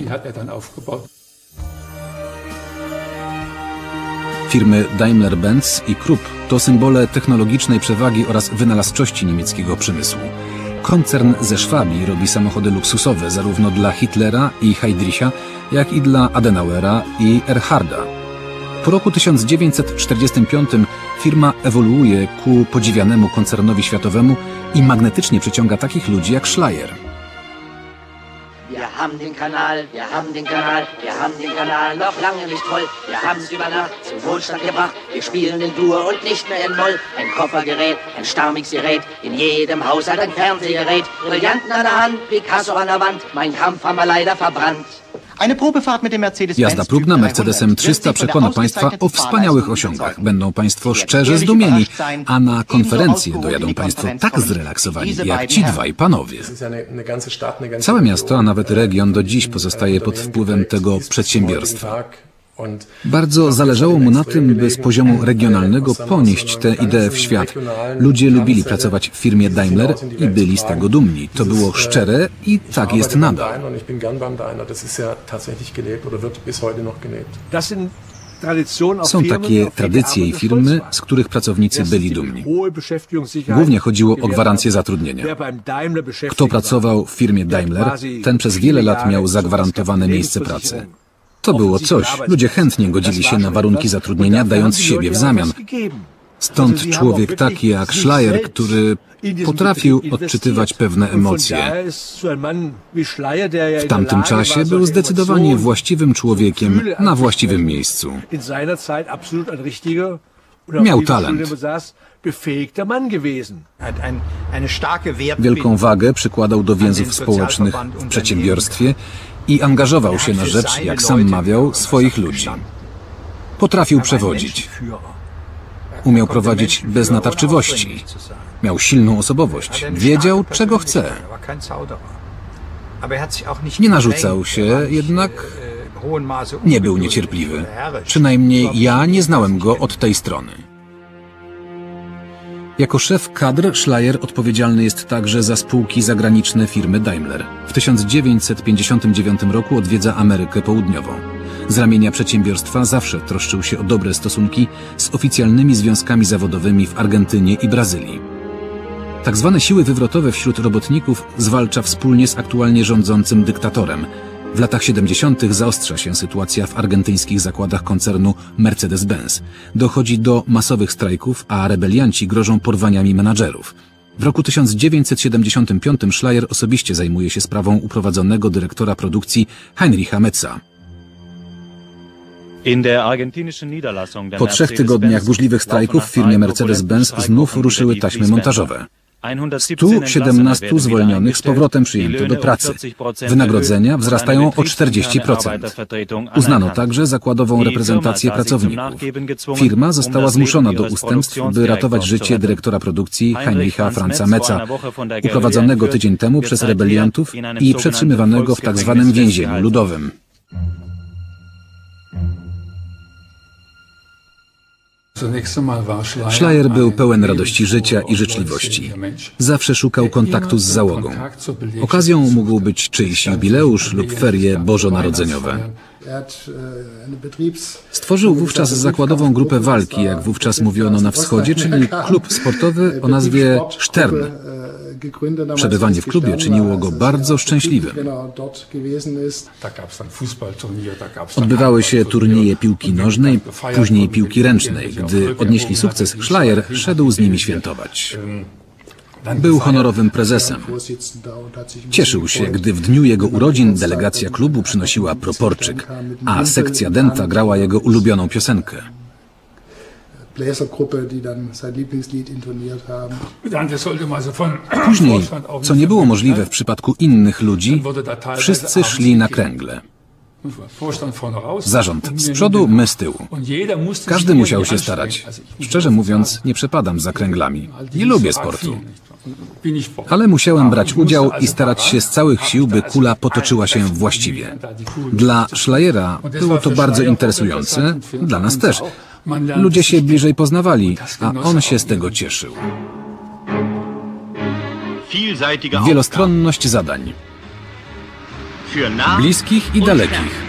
[SPEAKER 1] Firmy Daimler-Benz i Krupp to symbole technologicznej przewagi oraz wynalazczości niemieckiego przemysłu. Koncern ze Szwabii robi samochody luksusowe zarówno dla Hitlera i Heydricha, jak i dla Adenauera i Erharda. Po roku tysiąc dziewięćset czterdziestym piątym firma ewoluuje ku podziwianemu koncernowi światowemu i magnetycznie przyciąga takich ludzi jak Schleyer.
[SPEAKER 3] haben den Kanal, wir haben den Kanal, wir haben den Kanal noch lange nicht voll. Wir haben's über Nacht zum Wohlstand gebracht. Wir spielen in Dur und nicht mehr in Moll. Ein Koffergerät, ein Starmix-Gerät, in jedem Haushalt ein Fernsehgerät. Brillanten an der Hand, Picasso an der Wand. Mein Kampf haben wir leider verbrannt.
[SPEAKER 1] Jazda próbna Mercedesem trzysta przekona Państwa o wspaniałych osiągach. Będą Państwo szczerze zdumieni, a na konferencję dojadą Państwo tak zrelaksowani, jak ci dwaj panowie. Całe miasto, a nawet region do dziś pozostaje pod wpływem tego przedsiębiorstwa. Bardzo zależało mu na tym, by z poziomu regionalnego ponieść tę ideę w świat. Ludzie lubili pracować w firmie Daimler i byli z tego dumni. To było szczere i tak jest nadal. Są takie tradycje i firmy, z których pracownicy byli dumni. Głównie chodziło o gwarancję zatrudnienia. Kto pracował w firmie Daimler, ten przez wiele lat miał zagwarantowane miejsce pracy. To było coś. Ludzie chętnie godzili się na warunki zatrudnienia, dając siebie w zamian. Stąd człowiek taki jak Schleyer, który potrafił odczytywać pewne emocje. W tamtym czasie był zdecydowanie właściwym człowiekiem na właściwym miejscu. Miał talent. Wielką wagę przykładał do więzów społecznych w przedsiębiorstwie i angażował się na rzecz, jak sam mawiał, swoich ludzi. Potrafił przewodzić. Umiał prowadzić bez natarczywości. Miał silną osobowość. Wiedział, czego chce. Nie narzucał się, jednak nie był niecierpliwy. Przynajmniej ja nie znałem go od tej strony. Jako szef kadr Schleyer odpowiedzialny jest także za spółki zagraniczne firmy Daimler. W tysiąc dziewięćset pięćdziesiątym dziewiątym roku odwiedza Amerykę Południową. Z ramienia przedsiębiorstwa zawsze troszczył się o dobre stosunki z oficjalnymi związkami zawodowymi w Argentynie i Brazylii. Tak zwane siły wywrotowe wśród robotników zwalcza wspólnie z aktualnie rządzącym dyktatorem. W latach siedemdziesiątych zaostrza się sytuacja w argentyńskich zakładach koncernu Mercedes-Benz. Dochodzi do masowych strajków, a rebelianci grożą porwaniami menadżerów. W roku tysiąc dziewięćset siedemdziesiątym piątym Schleyer osobiście zajmuje się sprawą uprowadzonego dyrektora produkcji Heinricha Metza. Po trzech tygodniach burzliwych strajków w firmie Mercedes-Benz znów ruszyły taśmy montażowe. stu siedemnastu zwolnionych z powrotem przyjęto do pracy. Wynagrodzenia wzrastają o czterdzieści procent. Uznano także zakładową reprezentację pracowników. Firma została zmuszona do ustępstw, by ratować życie dyrektora produkcji Heinricha Franza Metza, uprowadzonego tydzień temu przez rebeliantów i przetrzymywanego w tzw. więzieniu ludowym. Schleyer był pełen radości życia i życzliwości. Zawsze szukał kontaktu z załogą. Okazją mógł być czyjś jubileusz lub ferie bożonarodzeniowe. Stworzył wówczas zakładową grupę walki, jak wówczas mówiono na wschodzie, czyli klub sportowy o nazwie Stern. Przebywanie w klubie czyniło go bardzo szczęśliwym. Odbywały się turnieje piłki nożnej, później piłki ręcznej. Gdy odnieśli sukces, Schleyer szedł z nimi świętować. Był honorowym prezesem. Cieszył się, gdy w dniu jego urodzin delegacja klubu przynosiła proporczyk, a sekcja dęta grała jego ulubioną piosenkę. Później, co nie było możliwe w przypadku innych ludzi, wszyscy szli na kręgle. Zarząd z przodu, my z tyłu. Każdy musiał się starać. Szczerze mówiąc, nie przepadam za kręglami. Nie lubię sportu. Ale musiałem brać udział i starać się z całych sił, by kula potoczyła się właściwie. Dla Schleiera było to bardzo interesujące, dla nas też. Ludzie się bliżej poznawali, a on się z tego cieszył. Wielostronność zadań. Bliskich i dalekich.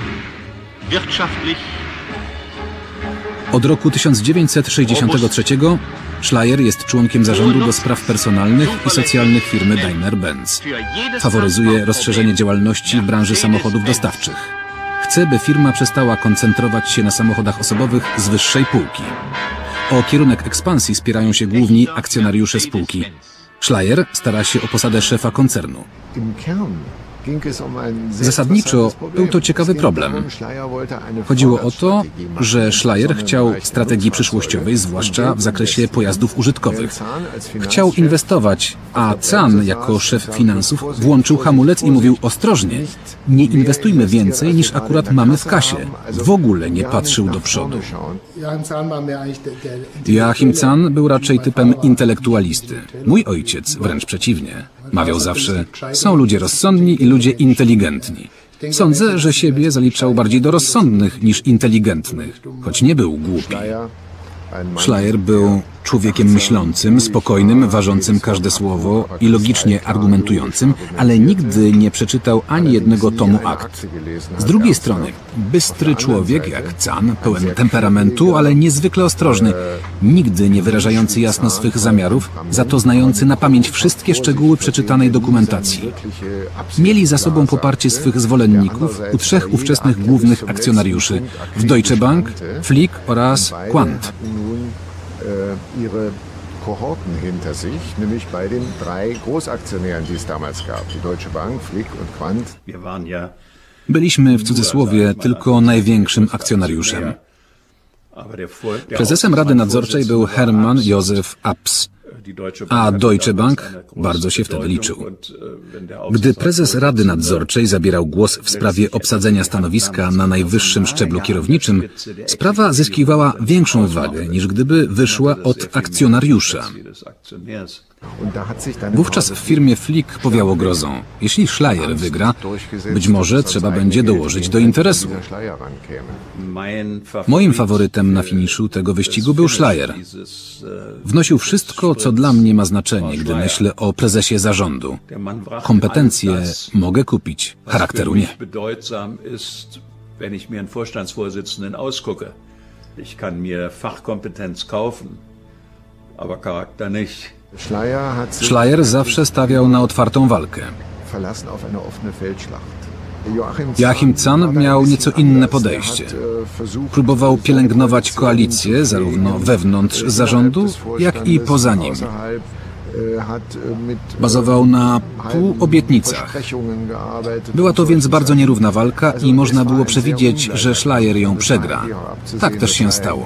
[SPEAKER 1] Od roku tysiąc dziewięćset sześćdziesiątego trzeciego Schleyer jest członkiem zarządu do spraw personalnych i socjalnych firmy Daimler-Benz. Faworyzuje rozszerzenie działalności w branży samochodów dostawczych. Chce, by firma przestała koncentrować się na samochodach osobowych z wyższej półki. O kierunek ekspansji spierają się główni akcjonariusze spółki. Schleyer stara się o posadę szefa koncernu. Zasadniczo był to ciekawy problem. Chodziło o to, że Schleyer chciał strategii przyszłościowej, zwłaszcza w zakresie pojazdów użytkowych. Chciał inwestować, a Zahn jako szef finansów włączył hamulec i mówił ostrożnie, nie inwestujmy więcej niż akurat mamy w kasie. W ogóle nie patrzył do przodu. Joachim Zahn był raczej typem intelektualisty. Mój ojciec wręcz przeciwnie. Mawiał zawsze, są ludzie rozsądni i ludzie inteligentni. Sądzę, że siebie zaliczał bardziej do rozsądnych niż inteligentnych, choć nie był głupi. Schleyer był człowiekiem myślącym, spokojnym, ważącym każde słowo i logicznie argumentującym, ale nigdy nie przeczytał ani jednego tomu akt. Z drugiej strony, bystry człowiek jak Zahn, pełen temperamentu, ale niezwykle ostrożny, nigdy nie wyrażający jasno swych zamiarów, za to znający na pamięć wszystkie szczegóły przeczytanej dokumentacji. Mieli za sobą poparcie swych zwolenników u trzech ówczesnych głównych akcjonariuszy w Deutsche Bank, Flick oraz Quandt.
[SPEAKER 4] ihre Kohorten hinter sich, nämlich bei den drei Großaktionären, die es damals gab, die Deutsche Bank, Flick und Quandt.
[SPEAKER 1] Byliśmy w cudzysłowie tylko największym akcjonariuszem. Prezesem Rady Nadzorczej był Hermann Josef Abs, a Deutsche Bank bardzo się wtedy liczył. Gdy prezes Rady Nadzorczej zabierał głos w sprawie obsadzenia stanowiska na najwyższym szczeblu kierowniczym, sprawa zyskiwała większą wagę, niż gdyby wyszła od akcjonariusza. Wówczas w firmie Flick powiało grozą. Jeśli Schleyer wygra, być może trzeba będzie dołożyć do interesu. Moim faworytem na finiszu tego wyścigu był Schleyer. Wnosił wszystko, co dla mnie ma znaczenie, gdy myślę o prezesie zarządu. Kompetencje mogę kupić, charakteru nie.
[SPEAKER 5] Ich kann mir Fachkompetenz kaufen, aber Charakter nicht.
[SPEAKER 1] Schleyer zawsze stawiał na otwartą walkę. Joachim Zahn miał nieco inne podejście. Próbował pielęgnować koalicję zarówno wewnątrz zarządu, jak i poza nim. Bazował na półobietnicach. Była to więc bardzo nierówna walka i można było przewidzieć, że Schleyer ją przegra. Tak też się stało.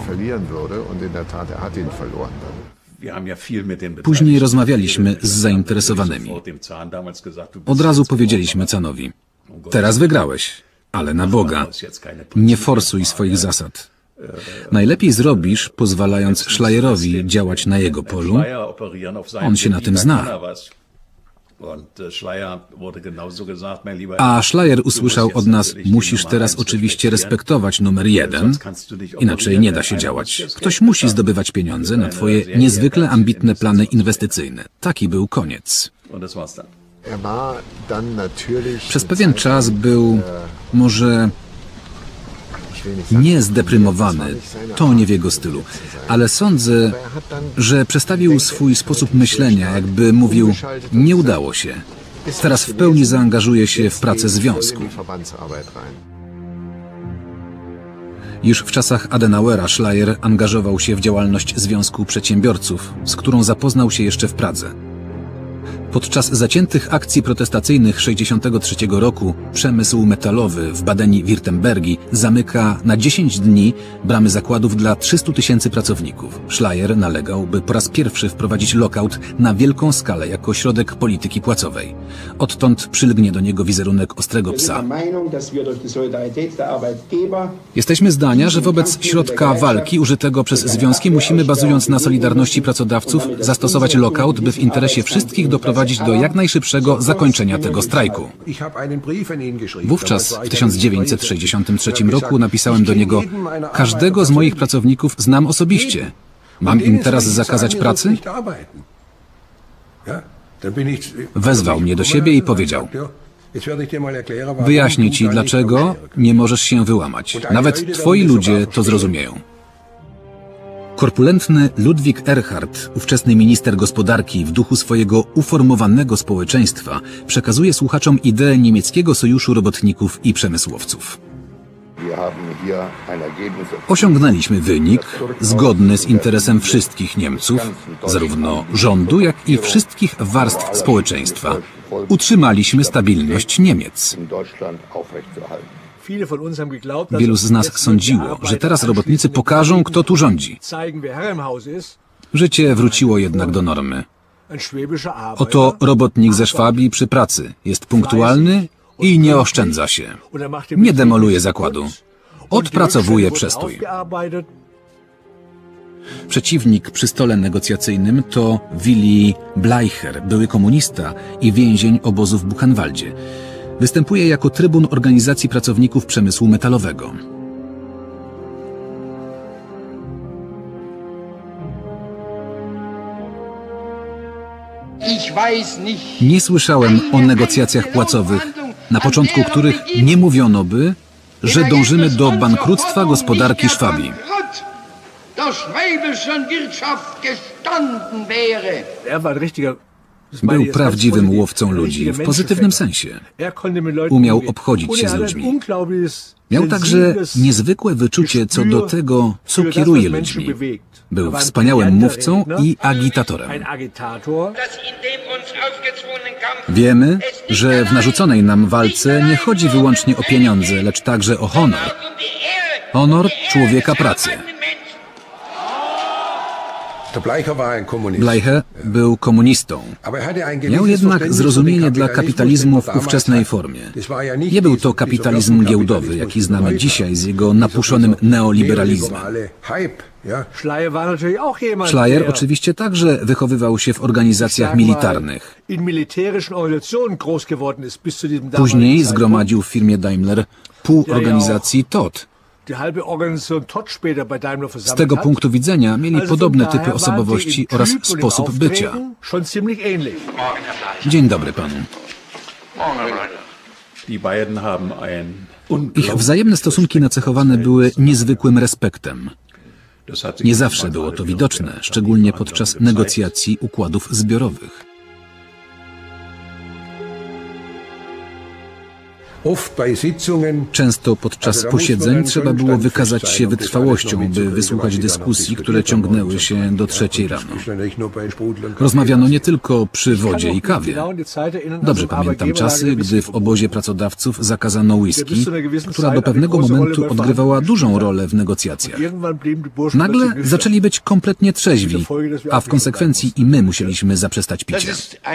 [SPEAKER 1] Później rozmawialiśmy z zainteresowanymi. Od razu powiedzieliśmy Zahnowi, teraz wygrałeś, ale na Boga, nie forsuj swoich zasad. Najlepiej zrobisz, pozwalając Schleyerowi działać na jego polu. On się na tym zna. A Schleyer usłyszał od nas, musisz teraz oczywiście respektować numer jeden, inaczej nie da się działać. Ktoś musi zdobywać pieniądze na twoje niezwykle ambitne plany inwestycyjne. Taki był koniec. Przez pewien czas był może nie zdeprymowany, to nie w jego stylu, ale sądzę, że przestawił swój sposób myślenia, jakby mówił, nie udało się. Teraz w pełni zaangażuje się w pracę związku. Już w czasach Adenauera Schleyer angażował się w działalność Związku Przedsiębiorców, z którą zapoznał się jeszcze w Pradze. Podczas zaciętych akcji protestacyjnych sześćdziesiątego trzeciego roku przemysł metalowy w Badeni-Wirtembergi zamyka na dziesięć dni bramy zakładów dla trzystu tysięcy pracowników. Schleyer nalegał, by po raz pierwszy wprowadzić lockout na wielką skalę jako środek polityki płacowej. Odtąd przylgnie do niego wizerunek ostrego psa. Jesteśmy zdania, że wobec środka walki użytego przez związki musimy, bazując na solidarności pracodawców, zastosować lockout, by w interesie wszystkich doprowadzić do jak najszybszego zakończenia tego strajku. Wówczas w tysiąc dziewięćset sześćdziesiątym trzecim roku napisałem do niego, każdego z moich pracowników znam osobiście. Mam im teraz zakazać pracy? Wezwał mnie do siebie i powiedział, wyjaśnię ci, dlaczego nie możesz się wyłamać. Nawet twoi ludzie to zrozumieją. Korpulentny Ludwig Erhard, ówczesny minister gospodarki, w duchu swojego uformowanego społeczeństwa przekazuje słuchaczom ideę niemieckiego sojuszu robotników i przemysłowców. Osiągnęliśmy wynik zgodny z interesem wszystkich Niemców, zarówno rządu, jak i wszystkich warstw społeczeństwa. Utrzymaliśmy stabilność Niemiec. Wielu z nas sądziło, że teraz robotnicy pokażą, kto tu rządzi. Życie wróciło jednak do normy. Oto robotnik ze Szwabii przy pracy. Jest punktualny i nie oszczędza się. Nie demoluje zakładu. Odpracowuje przestój. Przeciwnik przy stole negocjacyjnym to Willy Bleicher, były komunista i więzień obozu w Buchenwaldzie. Występuje jako trybun organizacji pracowników przemysłu metalowego. Nie słyszałem o negocjacjach płacowych, na początku których nie mówiono by, że dążymy do bankructwa gospodarki Szwabii. Był prawdziwym łowcą ludzi w pozytywnym sensie. Umiał obchodzić się z ludźmi. Miał także niezwykłe wyczucie co do tego, co kieruje ludźmi. Był wspaniałym mówcą i agitatorem. Wiemy, że w narzuconej nam walce nie chodzi wyłącznie o pieniądze, lecz także o honor. Honor człowieka pracy. Bleicher był komunistą. Miał jednak zrozumienie dla kapitalizmu w ówczesnej formie. Nie był to kapitalizm giełdowy, jaki znamy dzisiaj z jego napuszonym neoliberalizmem. Schleyer oczywiście także wychowywał się w organizacjach militarnych. Później zgromadził w firmie Daimler pół organizacji T O T. Z tego punktu widzenia mieli podobne typy osobowości oraz sposób bycia. Dzień dobry panu. Ich wzajemne stosunki nacechowane były niezwykłym respektem. Nie zawsze było to widoczne, szczególnie podczas negocjacji układów zbiorowych. Często podczas posiedzeń trzeba było wykazać się wytrwałością, by wysłuchać dyskusji, które ciągnęły się do trzeciej rano. Rozmawiano nie tylko przy wodzie i kawie. Dobrze pamiętam czasy, gdy w obozie pracodawców zakazano whisky, która do pewnego momentu odgrywała dużą rolę w negocjacjach. Nagle zaczęli być kompletnie trzeźwi, a w konsekwencji i my musieliśmy zaprzestać picia.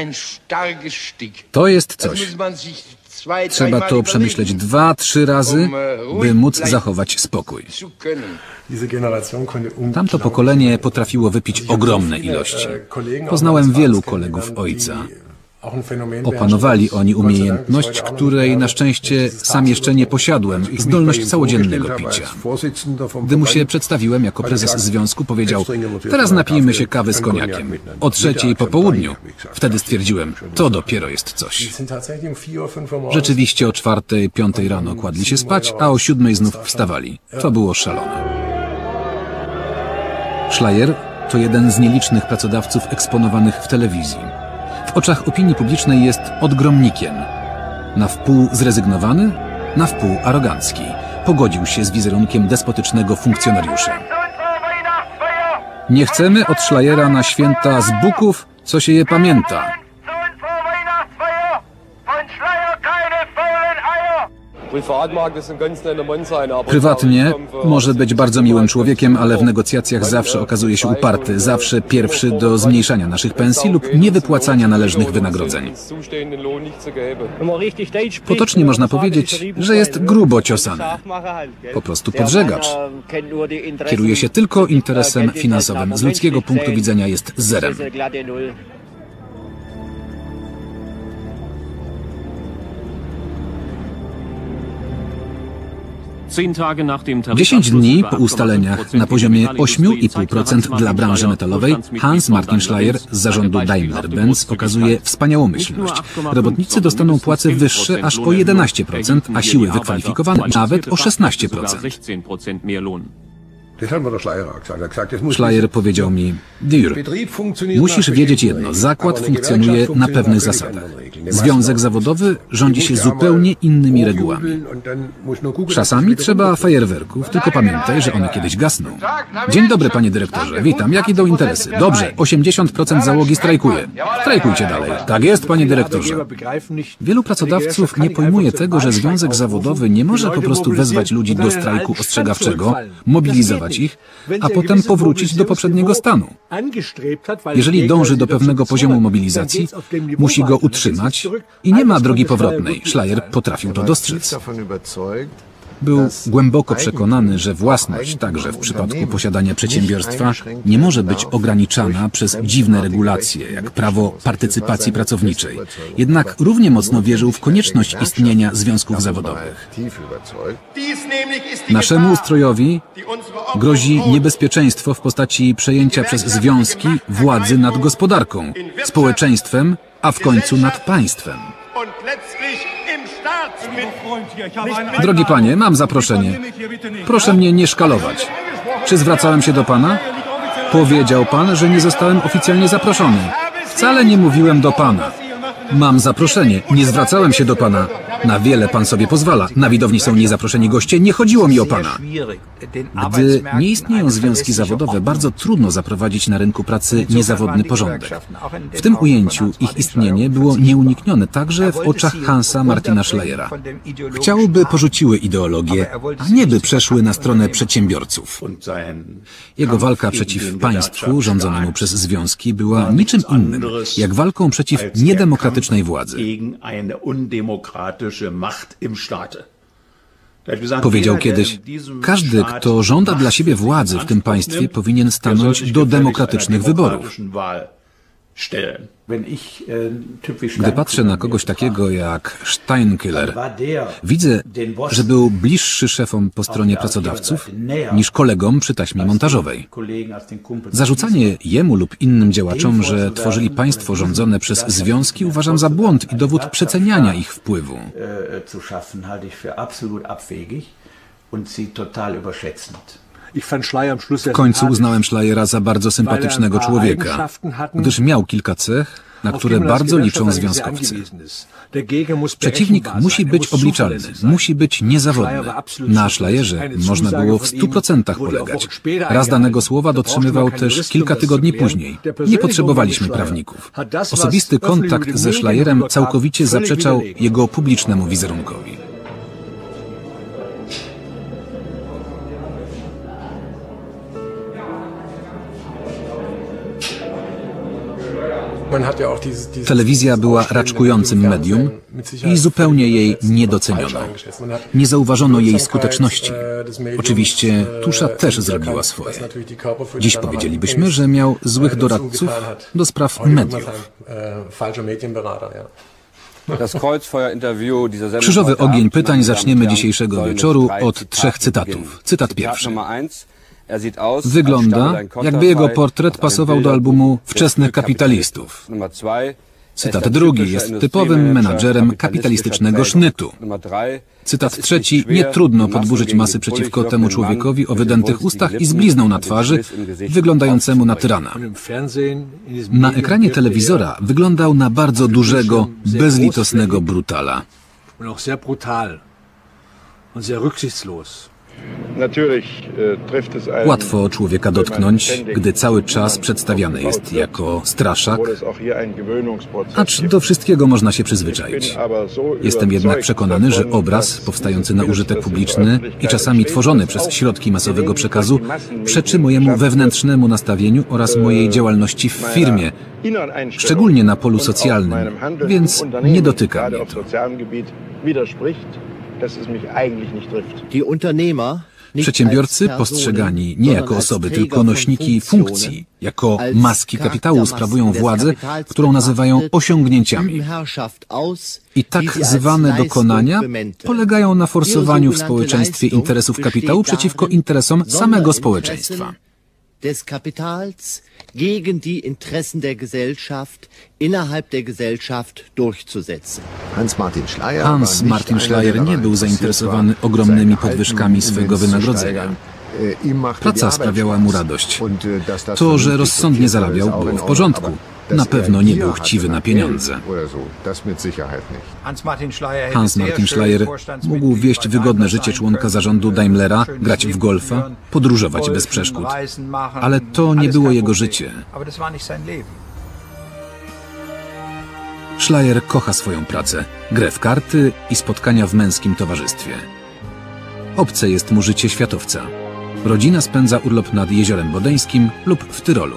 [SPEAKER 1] To jest coś. Trzeba to przemyśleć dwa, trzy razy, by móc zachować spokój. Tamto pokolenie potrafiło wypić ogromne ilości. Poznałem wielu kolegów ojca. Opanowali oni umiejętność, której na szczęście sam jeszcze nie posiadłem, zdolność całodziennego picia. Gdy mu się przedstawiłem jako prezes związku, powiedział: teraz napijmy się kawy z koniakiem. O trzeciej po południu. Wtedy stwierdziłem, to dopiero jest coś. Rzeczywiście o czwartej, piątej rano kładli się spać, a o siódmej znów wstawali. To było szalone. Schleyer to jeden z nielicznych pracodawców eksponowanych w telewizji. W oczach opinii publicznej jest odgromnikiem. Na wpół zrezygnowany, na wpół arogancki. Pogodził się z wizerunkiem despotycznego funkcjonariusza. Nie chcemy od Schleiera na święta z Buków, co się je pamięta. Prywatnie może być bardzo miłym człowiekiem, ale w negocjacjach zawsze okazuje się uparty, zawsze pierwszy do zmniejszania naszych pensji lub niewypłacania należnych wynagrodzeń. Potocznie można powiedzieć, że jest grubo ciosany. Po prostu podżegacz. Kieruje się tylko interesem finansowym. Z ludzkiego punktu widzenia jest zerem. Dziesięć dni po ustaleniach na poziomie osiem i pół procent dla branży metalowej Hans Martin Schleyer z zarządu Daimler-Benz okazuje wspaniałomyślność. Robotnicy dostaną płace wyższe aż o jedenaście procent, a siły wykwalifikowane nawet o szesnaście procent. Schleyer powiedział mi: Dürr, musisz wiedzieć jedno, zakład funkcjonuje na pewnych zasadach. Związek zawodowy rządzi się zupełnie innymi regułami. Czasami trzeba fajerwerków, tylko pamiętaj, że one kiedyś gasną. Dzień dobry, panie dyrektorze. Witam. Jak idą interesy? Dobrze, osiemdziesiąt procent załogi strajkuje. Strajkujcie dalej. Tak jest, panie dyrektorze. Wielu pracodawców nie pojmuje tego, że związek zawodowy nie może po prostu wezwać ludzi do strajku ostrzegawczego, mobilizować ich, a potem powrócić do poprzedniego stanu. Jeżeli dąży do pewnego poziomu mobilizacji, musi go utrzymać i nie ma drogi powrotnej. Schleyer potrafił to dostrzec. Był głęboko przekonany, że własność, także w przypadku posiadania przedsiębiorstwa, nie może być ograniczana przez dziwne regulacje, jak prawo partycypacji pracowniczej. Jednak równie mocno wierzył w konieczność istnienia związków zawodowych. Naszemu ustrojowi grozi niebezpieczeństwo w postaci przejęcia przez związki władzy nad gospodarką, społeczeństwem, a w końcu nad państwem. Drogi panie, mam zaproszenie. Proszę mnie nie szkalować. Czy zwracałem się do pana? Powiedział pan, że nie zostałem oficjalnie zaproszony. Wcale nie mówiłem do pana. Mam zaproszenie. Nie zwracałem się do pana. Na wiele pan sobie pozwala. Na widowni są niezaproszeni goście. Nie chodziło mi o pana. Gdy nie istnieją związki zawodowe, bardzo trudno zaprowadzić na rynku pracy niezawodny porządek. W tym ujęciu ich istnienie było nieuniknione także w oczach Hansa Martina Schleyera. Chciał, by porzuciły ideologię, a nie by przeszły na stronę przedsiębiorców. Jego walka przeciw państwu rządzonemu przez związki była niczym innym, jak walką przeciw niedemokratycznej władzy. Powiedział kiedyś, każdy, kto żąda dla siebie władzy w tym państwie, powinien stanąć do demokratycznych wyborów. Gdy patrzę na kogoś takiego jak Steinkiller, widzę, że był bliższy szefom po stronie pracodawców niż kolegom przy taśmie montażowej. Zarzucanie jemu lub innym działaczom, że tworzyli państwo rządzone przez związki, uważam za błąd i dowód przeceniania ich wpływu. W końcu uznałem Schleyera za bardzo sympatycznego człowieka, gdyż miał kilka cech, na które bardzo liczą związkowcy. Przeciwnik musi być obliczalny, musi być niezawodny. Na Schleyerze można było w stu procentach polegać. Raz danego słowa dotrzymywał też kilka tygodni później. Nie potrzebowaliśmy prawników. Osobisty kontakt ze Schleyerem całkowicie zaprzeczał jego publicznemu wizerunkowi. Telewizja była raczkującym medium i zupełnie jej nie doceniono. Nie zauważono jej skuteczności. Oczywiście Tusza też zrobiła swoje. Dziś powiedzielibyśmy, że miał złych doradców do spraw mediów. Krzyżowy ogień pytań zaczniemy dzisiejszego wieczoru od trzech cytatów. Cytat pierwszy. Wygląda, jakby jego portret pasował do albumu Wczesnych Kapitalistów. Cytat drugi. Jest typowym menadżerem kapitalistycznego sznytu. Cytat trzeci. Nie trudno podburzyć masy przeciwko temu człowiekowi o wydętych ustach i z blizną na twarzy, wyglądającemu na tyrana. Na ekranie telewizora wyglądał na bardzo dużego, bezlitosnego brutala. Łatwo człowieka dotknąć, gdy cały czas przedstawiany jest jako straszak, acz do wszystkiego można się przyzwyczaić. Jestem jednak przekonany, że obraz powstający na użytek publiczny i czasami tworzony przez środki masowego przekazu przeczy mojemu wewnętrznemu nastawieniu oraz mojej działalności w firmie, szczególnie na polu socjalnym, więc nie dotyka mnie to. Przedsiębiorcy postrzegani nie jako osoby, tylko nośniki funkcji, jako maski kapitału sprawują władzę, którą nazywają osiągnięciami. I tak zwane dokonania polegają na forsowaniu w społeczeństwie interesów kapitału przeciwko interesom samego społeczeństwa.
[SPEAKER 6] Des Kapitals gegen die Interessen der Gesellschaft innerhalb der Gesellschaft durchzusetzen.
[SPEAKER 4] Hans Martin Schleyer,
[SPEAKER 1] Hans Martin Schleyer nie był zainteresowany ogromnymi podwyżkami swego wynagrodzenia. Praca sprawiała mu radość. To, że rozsądnie zarabiał, było w porządku. Na pewno nie był chciwy na pieniądze. Hans-Martin Schleyer mógł wieść wygodne życie członka zarządu Daimlera, grać w golfa, podróżować bez przeszkód. Ale to nie było jego życie. Schleyer kocha swoją pracę, grę w karty i spotkania w męskim towarzystwie. Obce jest mu życie światowca. Rodzina spędza urlop nad Jeziorem Bodeńskim lub w Tyrolu.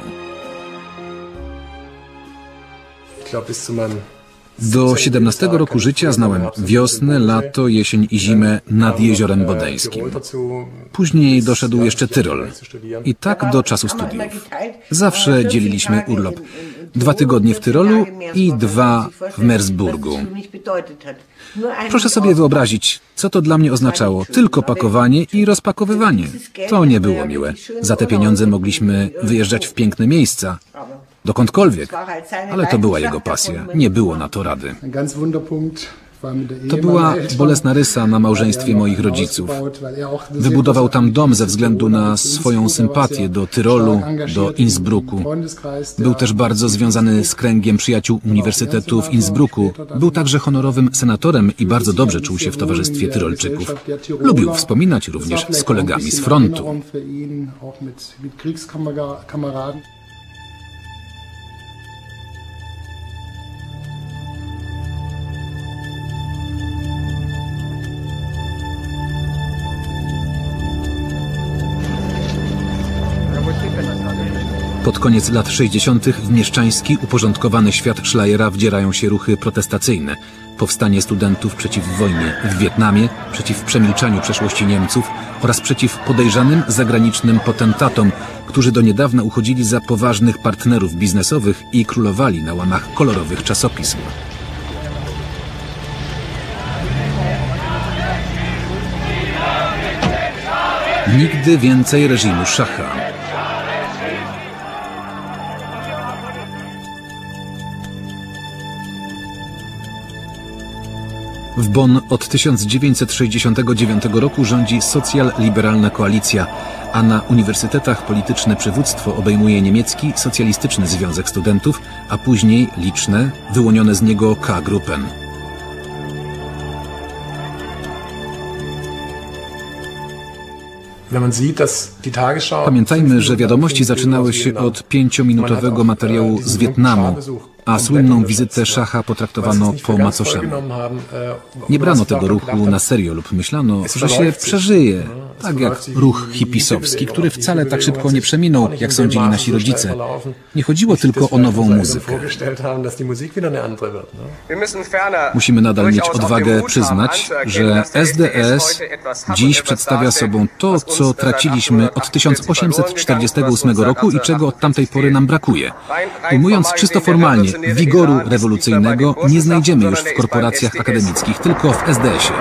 [SPEAKER 1] Do siedemnastego roku życia znałem wiosnę, lato, jesień i zimę nad Jeziorem Bodeńskim. Później doszedł jeszcze Tyrol. I tak do czasu studiów. Zawsze dzieliliśmy urlop. Dwa tygodnie w Tyrolu i dwa w Meersburgu. Proszę sobie wyobrazić, co to dla mnie oznaczało. Tylko pakowanie i rozpakowywanie. To nie było miłe. Za te pieniądze mogliśmy wyjeżdżać w piękne miejsca. Dokądkolwiek. Ale to była jego pasja. Nie było na to rady. To była bolesna rysa na małżeństwie moich rodziców. Wybudował tam dom ze względu na swoją sympatię do Tyrolu, do Innsbrucku. Był też bardzo związany z kręgiem przyjaciół Uniwersytetu w Innsbrucku. Był także honorowym senatorem i bardzo dobrze czuł się w towarzystwie Tyrolczyków. Lubił wspominać również z kolegami z frontu. Pod koniec lat sześćdziesiątych w mieszczański, uporządkowany świat Schleiera wdzierają się ruchy protestacyjne. Powstanie studentów przeciw wojnie w Wietnamie, przeciw przemilczaniu przeszłości Niemców oraz przeciw podejrzanym zagranicznym potentatom, którzy do niedawna uchodzili za poważnych partnerów biznesowych i królowali na łamach kolorowych czasopism. Nigdy więcej reżimu szacha. W Bonn od tysiąc dziewięćset sześćdziesiątego dziewiątego roku rządzi socjal-liberalna koalicja, a na uniwersytetach polityczne przywództwo obejmuje niemiecki Socjalistyczny Związek Studentów, a później liczne, wyłonione z niego K-Gruppen. Pamiętajmy, że wiadomości zaczynały się od pięciominutowego materiału z Wietnamu, a słynną wizytę szacha potraktowano po macoszemu. Nie brano tego ruchu na serio lub myślano, że się przeżyje, tak jak ruch hipisowski, który wcale tak szybko nie przeminął, jak sądzili nasi rodzice. Nie chodziło tylko o nową muzykę. Musimy nadal mieć odwagę przyznać, że S D S dziś przedstawia sobą to, co traciliśmy od tysiąc osiemset czterdziestego ósmego roku i czego od tamtej pory nam brakuje. Ujmując czysto formalnie, wigoru rewolucyjnego nie znajdziemy już w korporacjach akademickich, tylko w S D S-ie.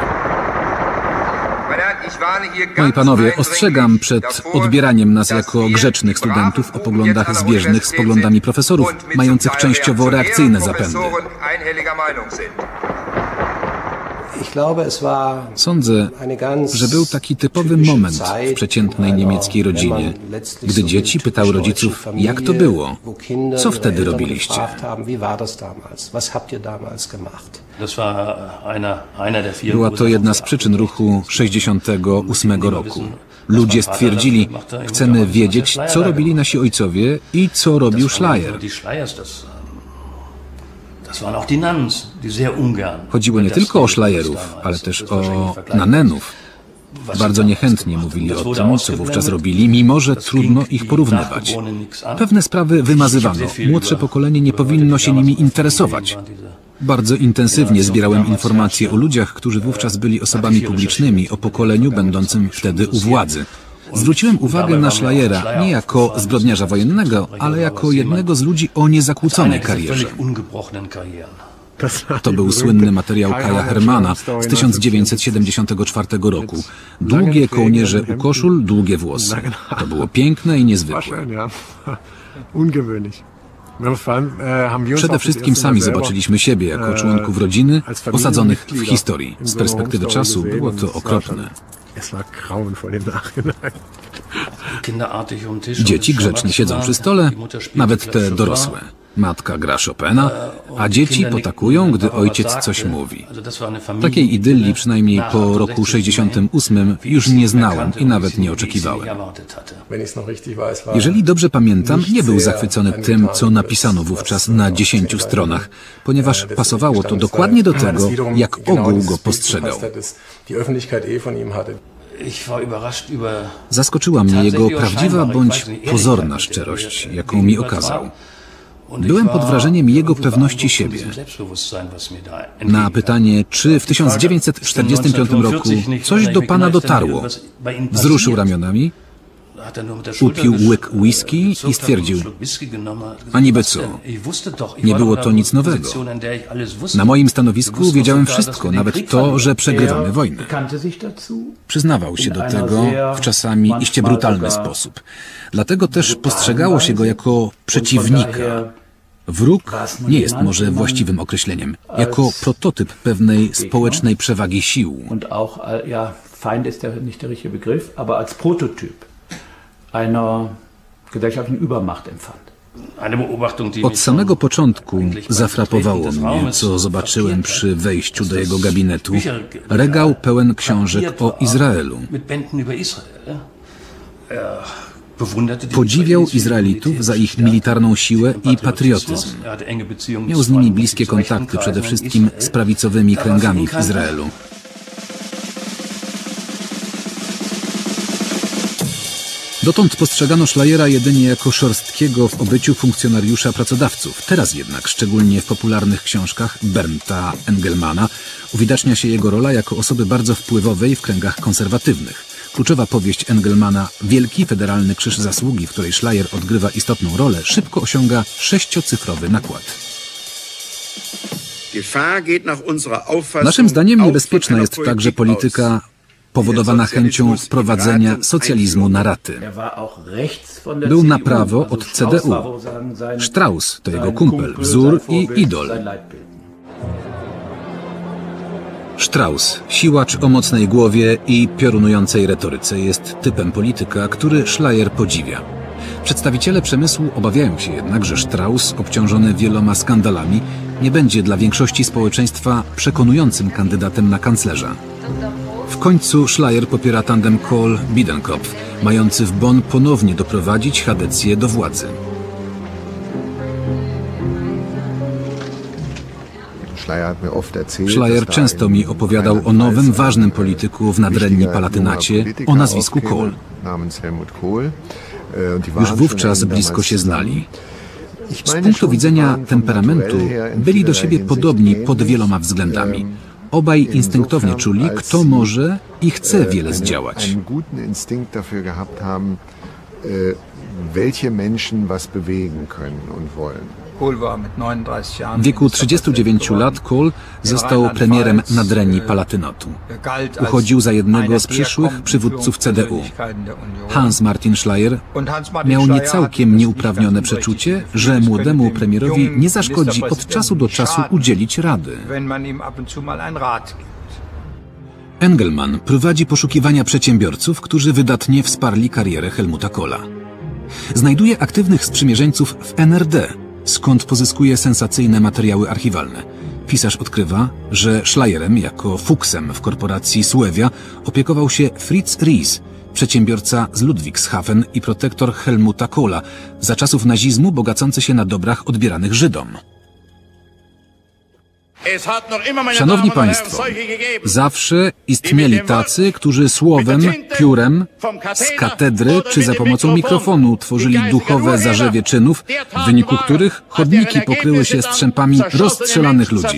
[SPEAKER 1] Moi panowie, ostrzegam przed odbieraniem nas jako grzecznych studentów o poglądach zbieżnych z poglądami profesorów, mających częściowo reakcyjne zapędy. Sądzę, że był taki typowy moment w przeciętnej niemieckiej rodzinie, gdy dzieci pytały rodziców, jak to było, co wtedy robiliście. Była to jedna z przyczyn ruchu sześćdziesiątego ósmego roku. Ludzie stwierdzili, chcemy wiedzieć, co robili nasi ojcowie i co robił Schleyer. Chodziło nie tylko o Schleierów, ale też o Nanenów. Bardzo niechętnie mówili o tym, co wówczas robili, mimo że trudno ich porównywać. Pewne sprawy wymazywano. Młodsze pokolenie nie powinno się nimi interesować. Bardzo intensywnie zbierałem informacje o ludziach, którzy wówczas byli osobami publicznymi, o pokoleniu będącym wtedy u władzy. Zwróciłem uwagę na Schleiera nie jako zbrodniarza wojennego, ale jako jednego z ludzi o niezakłóconej karierze. To był słynny materiał Kaja Hermana z tysiąc dziewięćset siedemdziesiątego czwartego roku. Długie kołnierze u koszul, długie włosy. To było piękne i niezwykłe. Przede wszystkim sami zobaczyliśmy siebie jako członków rodziny osadzonych w historii. Z perspektywy czasu było to okropne. Dzieci grzecznie siedzą przy stole, nawet te dorosłe. Matka gra Chopina, a dzieci potakują, gdy ojciec coś mówi. Takiej idylii przynajmniej po roku sześćdziesiątym ósmym już nie znałem i nawet nie oczekiwałem. Jeżeli dobrze pamiętam, nie był zachwycony tym, co napisano wówczas na dziesięciu stronach, ponieważ pasowało to dokładnie do tego, jak ogół go postrzegał. Zaskoczyła mnie jego prawdziwa bądź pozorna szczerość, jaką mi okazał. Byłem pod wrażeniem jego pewności siebie. Na pytanie, czy w tysiąc dziewięćset czterdziestym piątym roku coś do pana dotarło, wzruszył ramionami, upił łyk whisky i stwierdził: a niby co, nie było to nic nowego. Na moim stanowisku wiedziałem wszystko, nawet to, że przegrywamy wojnę. Przyznawał się do tego w czasami iście brutalny sposób. Dlatego też postrzegało się go jako przeciwnika. Wróg nie jest może właściwym określeniem, jako prototyp pewnej społecznej przewagi sił.
[SPEAKER 7] Feind ist der nicht der richtige Begriff, aber als Prototyp einer gesellschaftlichen Übermacht empfand.
[SPEAKER 1] Od samego początku zafrapowało mnie, co zobaczyłem przy wejściu do jego gabinetu, regał pełen książek o Izraelu. Podziwiał Izraelitów za ich militarną siłę i patriotyzm. Miał z nimi bliskie kontakty, przede wszystkim z prawicowymi kręgami w Izraelu. Dotąd postrzegano Schleiera jedynie jako szorstkiego w obyciu funkcjonariusza pracodawców. Teraz jednak, szczególnie w popularnych książkach Bernta Engelmana, uwidacznia się jego rola jako osoby bardzo wpływowej w kręgach konserwatywnych. Kluczowa powieść Engelmana Wielki Federalny Krzyż Zasługi, w której Schleier odgrywa istotną rolę, szybko osiąga sześciocyfrowy nakład. Naszym zdaniem niebezpieczna jest także polityka powodowana chęcią wprowadzenia socjalizmu na raty. Był na prawo od C D U. Strauss to jego kumpel, wzór i idol. Strauss, siłacz o mocnej głowie i piorunującej retoryce, jest typem polityka, który Schleier podziwia. Przedstawiciele przemysłu obawiają się jednak, że Strauss, obciążony wieloma skandalami, nie będzie dla większości społeczeństwa przekonującym kandydatem na kanclerza. W końcu Schleier popiera tandem Kohl-Biedenkopf, mający w Bonn ponownie doprowadzić Chadecję do władzy. Schleier często mi opowiadał o nowym, ważnym polityku w nadrenii Palatynacie o nazwisku Kohl. Już wówczas blisko się znali. Z punktu widzenia temperamentu byli do siebie podobni pod wieloma względami. Obaj instynktownie czuli, kto może i chce wiele zdziałać. W wieku trzydziestu dziewięciu lat Kohl został premierem nadrenii Palatynatu. Uchodził za jednego z przyszłych przywódców C D U. Hans Martin Schleier miał niecałkiem nieuprawnione przeczucie, że młodemu premierowi nie zaszkodzi od czasu do czasu udzielić rady. Engelman prowadzi poszukiwania przedsiębiorców, którzy wydatnie wsparli karierę Helmuta Kohla. Znajduje aktywnych sprzymierzeńców w N R D, skąd pozyskuje sensacyjne materiały archiwalne. Pisarz odkrywa, że Schleierem jako fuksem w korporacji Suevia opiekował się Fritz Ries, przedsiębiorca z Ludwigshafen i protektor Helmuta Kohla, za czasów nazizmu bogacący się na dobrach odbieranych Żydom. Szanowni Państwo, zawsze istnieli tacy, którzy słowem, piórem, z katedry czy za pomocą mikrofonu tworzyli duchowe zarzewie czynów, w wyniku których chodniki pokryły się strzępami rozstrzelanych ludzi.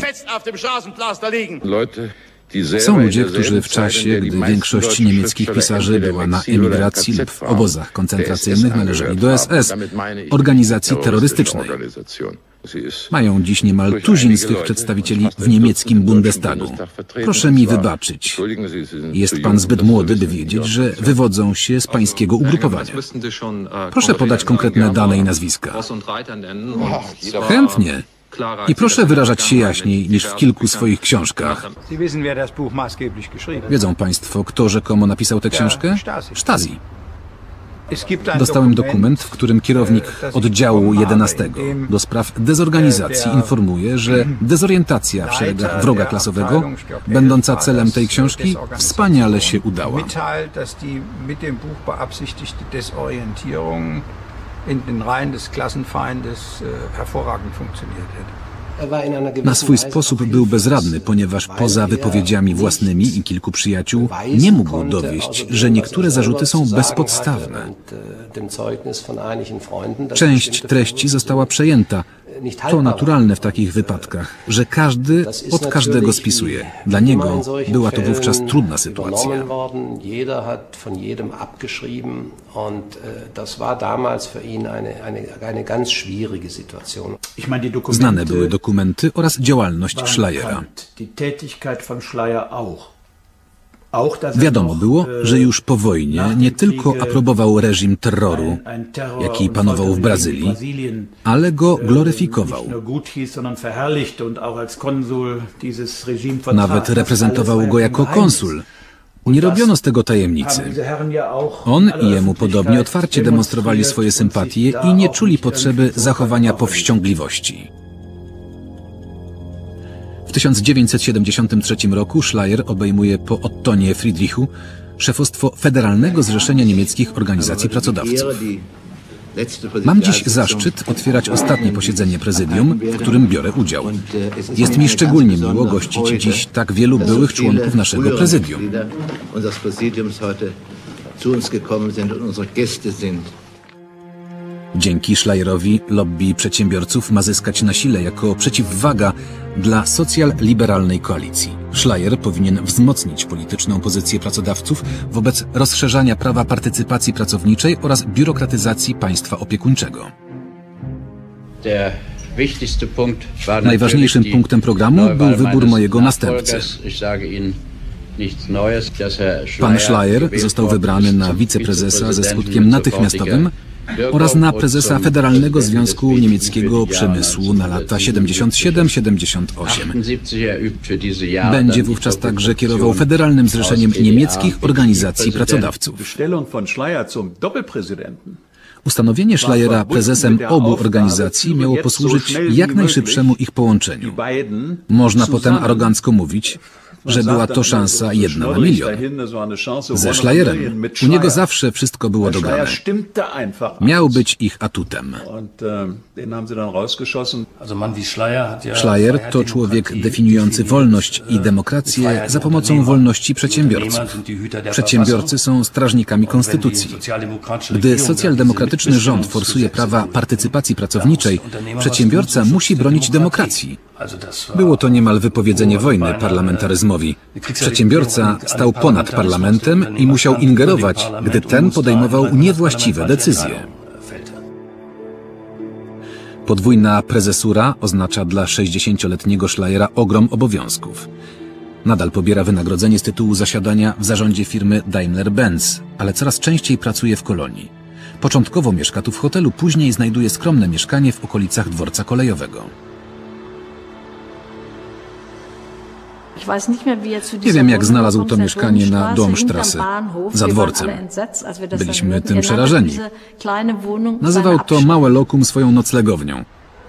[SPEAKER 1] Są ludzie, którzy w czasie, gdy większość niemieckich pisarzy była na emigracji lub w obozach koncentracyjnych, należeli do S S, organizacji terrorystycznej. Mają dziś niemal tuzin swych przedstawicieli w niemieckim Bundestagu. Proszę mi wybaczyć. Jest pan zbyt młody, by wiedzieć, że wywodzą się z pańskiego ugrupowania. Proszę podać konkretne dane i nazwiska. Chętnie. I proszę wyrażać się jaśniej niż w kilku swoich książkach. Wiedzą Państwo, kto rzekomo napisał tę książkę? Stasi. Dostałem dokument, w którym kierownik oddziału jedenastego do spraw dezorganizacji informuje, że dezorientacja w szeregach wroga klasowego, będąca celem tej książki, wspaniale się udała. Na swój sposób był bezradny, ponieważ poza wypowiedziami własnymi i kilku przyjaciół nie mógł dowieść, że niektóre zarzuty są bezpodstawne. Część treści została przejęta. To naturalne w takich wypadkach, że każdy od każdego spisuje. Dla niego była to wówczas trudna sytuacja. Znane były dokumenty oraz działalność Schleiera. Wiadomo było, że już po wojnie nie tylko aprobował reżim terroru, jaki panował w Brazylii, ale go gloryfikował. Nawet reprezentował go jako konsul. Nie robiono z tego tajemnicy. On i jemu podobni otwarcie demonstrowali swoje sympatie i nie czuli potrzeby zachowania powściągliwości. W tysiąc dziewięćset siedemdziesiątym trzecim roku Schleier obejmuje po Ottonie Friedrichu szefostwo Federalnego Zrzeszenia Niemieckich Organizacji Pracodawców. Mam dziś zaszczyt otwierać ostatnie posiedzenie prezydium, w którym biorę udział. Jest mi szczególnie miło gościć dziś tak wielu byłych członków naszego prezydium. Dzięki Schleierowi lobby przedsiębiorców ma zyskać na sile jako przeciwwaga dla socjal-liberalnej koalicji. Schleier powinien wzmocnić polityczną pozycję pracodawców wobec rozszerzania prawa partycypacji pracowniczej oraz biurokratyzacji państwa opiekuńczego. Najważniejszym punktem programu był wybór mojego następcy. Pan Schleier został wybrany na wiceprezesa ze skutkiem natychmiastowym oraz na prezesa Federalnego Związku Niemieckiego Przemysłu na lata siedemdziesiąt siedem siedemdziesiąt osiem. Będzie wówczas także kierował Federalnym Zrzeszeniem Niemieckich Organizacji Pracodawców. Ustanowienie Schleiera prezesem obu organizacji miało posłużyć jak najszybszemu ich połączeniu. Można potem arogancko mówić, że była to szansa jedna na milion. Ze Schleierem u niego zawsze wszystko było dograne. Miał być ich atutem. Schleier to człowiek definiujący wolność i demokrację za pomocą wolności przedsiębiorców. Przedsiębiorcy są strażnikami konstytucji. Gdy socjaldemokratyczny rząd forsuje prawa partycypacji pracowniczej, przedsiębiorca musi bronić demokracji. Było to niemal wypowiedzenie wojny parlamentaryzmowi. Przedsiębiorca stał ponad parlamentem i musiał ingerować, gdy ten podejmował niewłaściwe decyzje. Podwójna prezesura oznacza dla sześćdziesięcioletniego Schleiera ogrom obowiązków. Nadal pobiera wynagrodzenie z tytułu zasiadania w zarządzie firmy Daimler-Benz, ale coraz częściej pracuje w Kolonii. Początkowo mieszka tu w hotelu, później znajduje skromne mieszkanie w okolicach dworca kolejowego. Nie wiem, jak znalazł to mieszkanie na Domstrasse, za dworcem. Byliśmy tym przerażeni. Nazywał to małe lokum swoją noclegownią.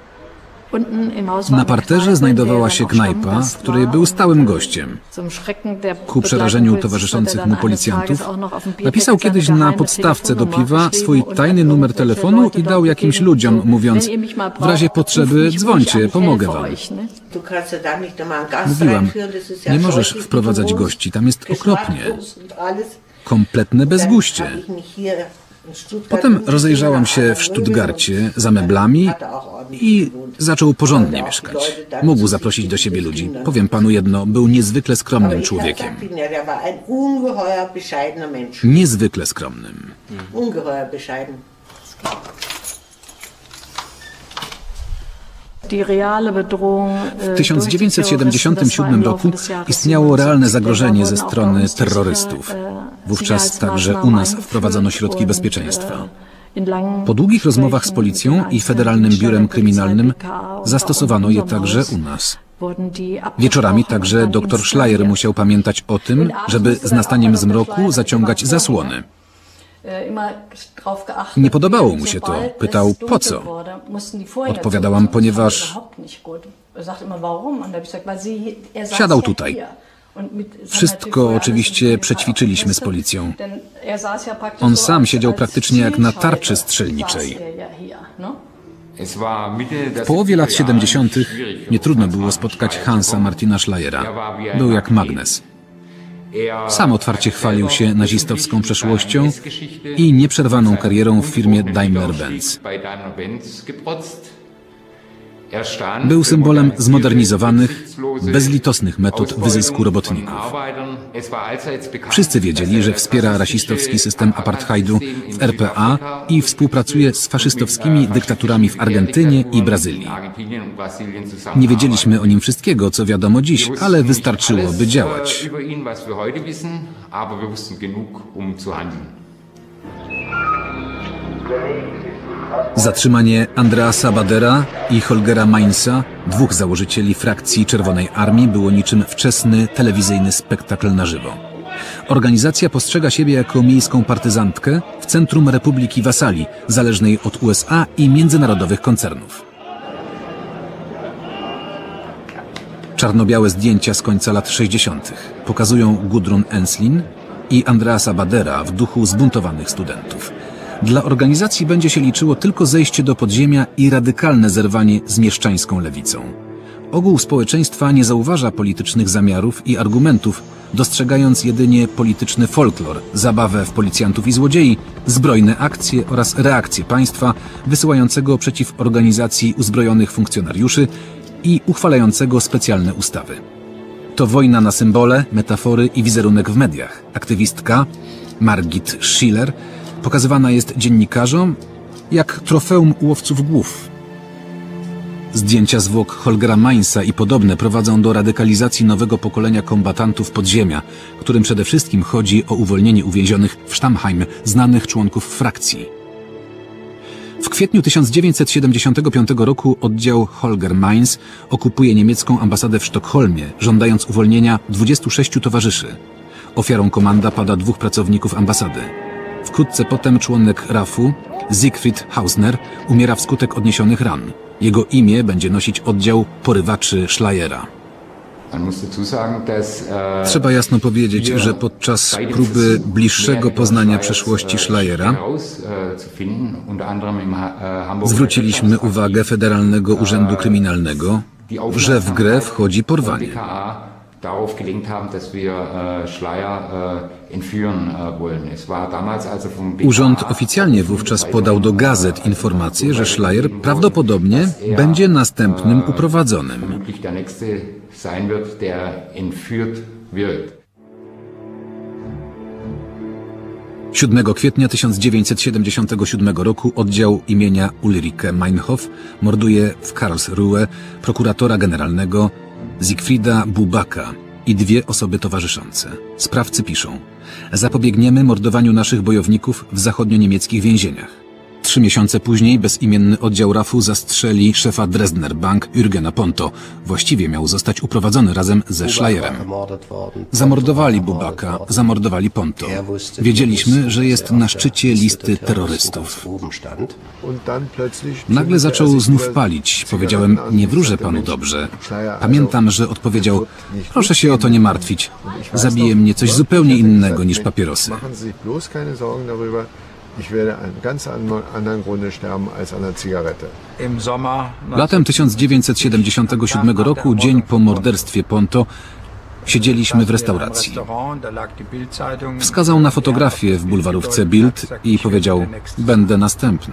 [SPEAKER 1] Na parterze znajdowała się knajpa, w której był stałym gościem. Ku przerażeniu towarzyszących mu policjantów napisał kiedyś na podstawce do piwa swój tajny numer telefonu i dał jakimś ludziom, mówiąc: w razie potrzeby dzwońcie, pomogę wam. Mówiłam: nie możesz wprowadzać gości, tam jest okropnie. Kompletne bezguście. Potem rozejrzałam się w Stuttgarcie za meblami i zaczął porządnie mieszkać. Mógł zaprosić do siebie ludzi. Powiem panu jedno, był niezwykle skromnym człowiekiem. Niezwykle skromnym. W tysiąc dziewięćset siedemdziesiątym siódmym roku istniało realne zagrożenie ze strony terrorystów. Wówczas także u nas wprowadzono środki bezpieczeństwa. Po długich rozmowach z policją i Federalnym Biurem Kryminalnym zastosowano je także u nas. Wieczorami także dr Schleier musiał pamiętać o tym, żeby z nastaniem zmroku zaciągać zasłony. Nie podobało mu się to. Pytał, po co? Odpowiadałam, ponieważ siadał tutaj. Wszystko oczywiście przećwiczyliśmy z policją. On sam siedział praktycznie jak na tarczy strzelniczej. W połowie lat siedemdziesiątych nie trudno było spotkać Hansa Martina Schleiera. Był jak magnes. Sam otwarcie chwalił się nazistowską przeszłością i nieprzerwaną karierą w firmie Daimler-Benz. Był symbolem zmodernizowanych, bezlitosnych metod wyzysku robotników. Wszyscy wiedzieli, że wspiera rasistowski system apartheidu w R P A i współpracuje z faszystowskimi dyktaturami w Argentynie i Brazylii. Nie wiedzieliśmy o nim wszystkiego, co wiadomo dziś, ale wystarczyło, by działać. Zatrzymanie Andreasa Badera i Holgera Mainza, dwóch założycieli frakcji Czerwonej Armii, było niczym wczesny telewizyjny spektakl na żywo. Organizacja postrzega siebie jako miejską partyzantkę w centrum Republiki Wasalii, zależnej od U S A i międzynarodowych koncernów. Czarno-białe zdjęcia z końca lat sześćdziesiątych pokazują Gudrun Enslin i Andreasa Badera w duchu zbuntowanych studentów. Dla organizacji będzie się liczyło tylko zejście do podziemia i radykalne zerwanie z mieszczańską lewicą. Ogół społeczeństwa nie zauważa politycznych zamiarów i argumentów, dostrzegając jedynie polityczny folklor, zabawę w policjantów i złodziei, zbrojne akcje oraz reakcje państwa wysyłającego przeciw organizacji uzbrojonych funkcjonariuszy i uchwalającego specjalne ustawy. To wojna na symbole, metafory i wizerunek w mediach. Aktywistka Margit Schiller pokazywana jest dziennikarzom jak trofeum łowców głów. Zdjęcia zwłok Holgera Mainza i podobne prowadzą do radykalizacji nowego pokolenia kombatantów podziemia, którym przede wszystkim chodzi o uwolnienie uwięzionych w Stammheim znanych członków frakcji. W kwietniu tysiąc dziewięćset siedemdziesiątego piątego roku oddział Holger Mainz okupuje niemiecką ambasadę w Sztokholmie, żądając uwolnienia dwudziestu sześciu towarzyszy. Ofiarą komanda pada dwóch pracowników ambasady. Wkrótce potem członek R A F-u, Siegfried Hausner, umiera wskutek odniesionych ran. Jego imię będzie nosić oddział porywaczy Schleiera. Trzeba jasno powiedzieć, że podczas próby bliższego poznania przeszłości Schleiera zwróciliśmy uwagę Federalnego Urzędu Kryminalnego, że w grę wchodzi porwanie. Urząd oficjalnie wówczas podał do gazet informację, że Schleier prawdopodobnie będzie następnym uprowadzonym. siódmego kwietnia tysiąc dziewięćset siedemdziesiątego siódmego roku oddział imienia Ulrike Meinhof morduje w Karlsruhe prokuratora generalnego Siegfrieda Bubaka i dwie osoby towarzyszące. Sprawcy piszą: zapobiegniemy mordowaniu naszych bojowników w zachodnio-niemieckich więzieniach. Trzy miesiące później bezimienny oddział R A F-u zastrzeli szefa Dresdner Bank Jürgena Ponto. Właściwie miał zostać uprowadzony razem ze Schleierem. Zamordowali Bubaka, zamordowali Ponto. Wiedzieliśmy, że jest na szczycie listy terrorystów. Nagle zaczął znów palić. Powiedziałem: nie wróżę panu dobrze. Pamiętam, że odpowiedział: proszę się o to nie martwić. Zabije mnie coś zupełnie innego niż papierosy. Latem tysiąc dziewięćset siedemdziesiątego siódmego roku, dzień po morderstwie Ponto, siedzieliśmy w restauracji. Wskazał na fotografię w bulwarówce Bild i powiedział: będę następny.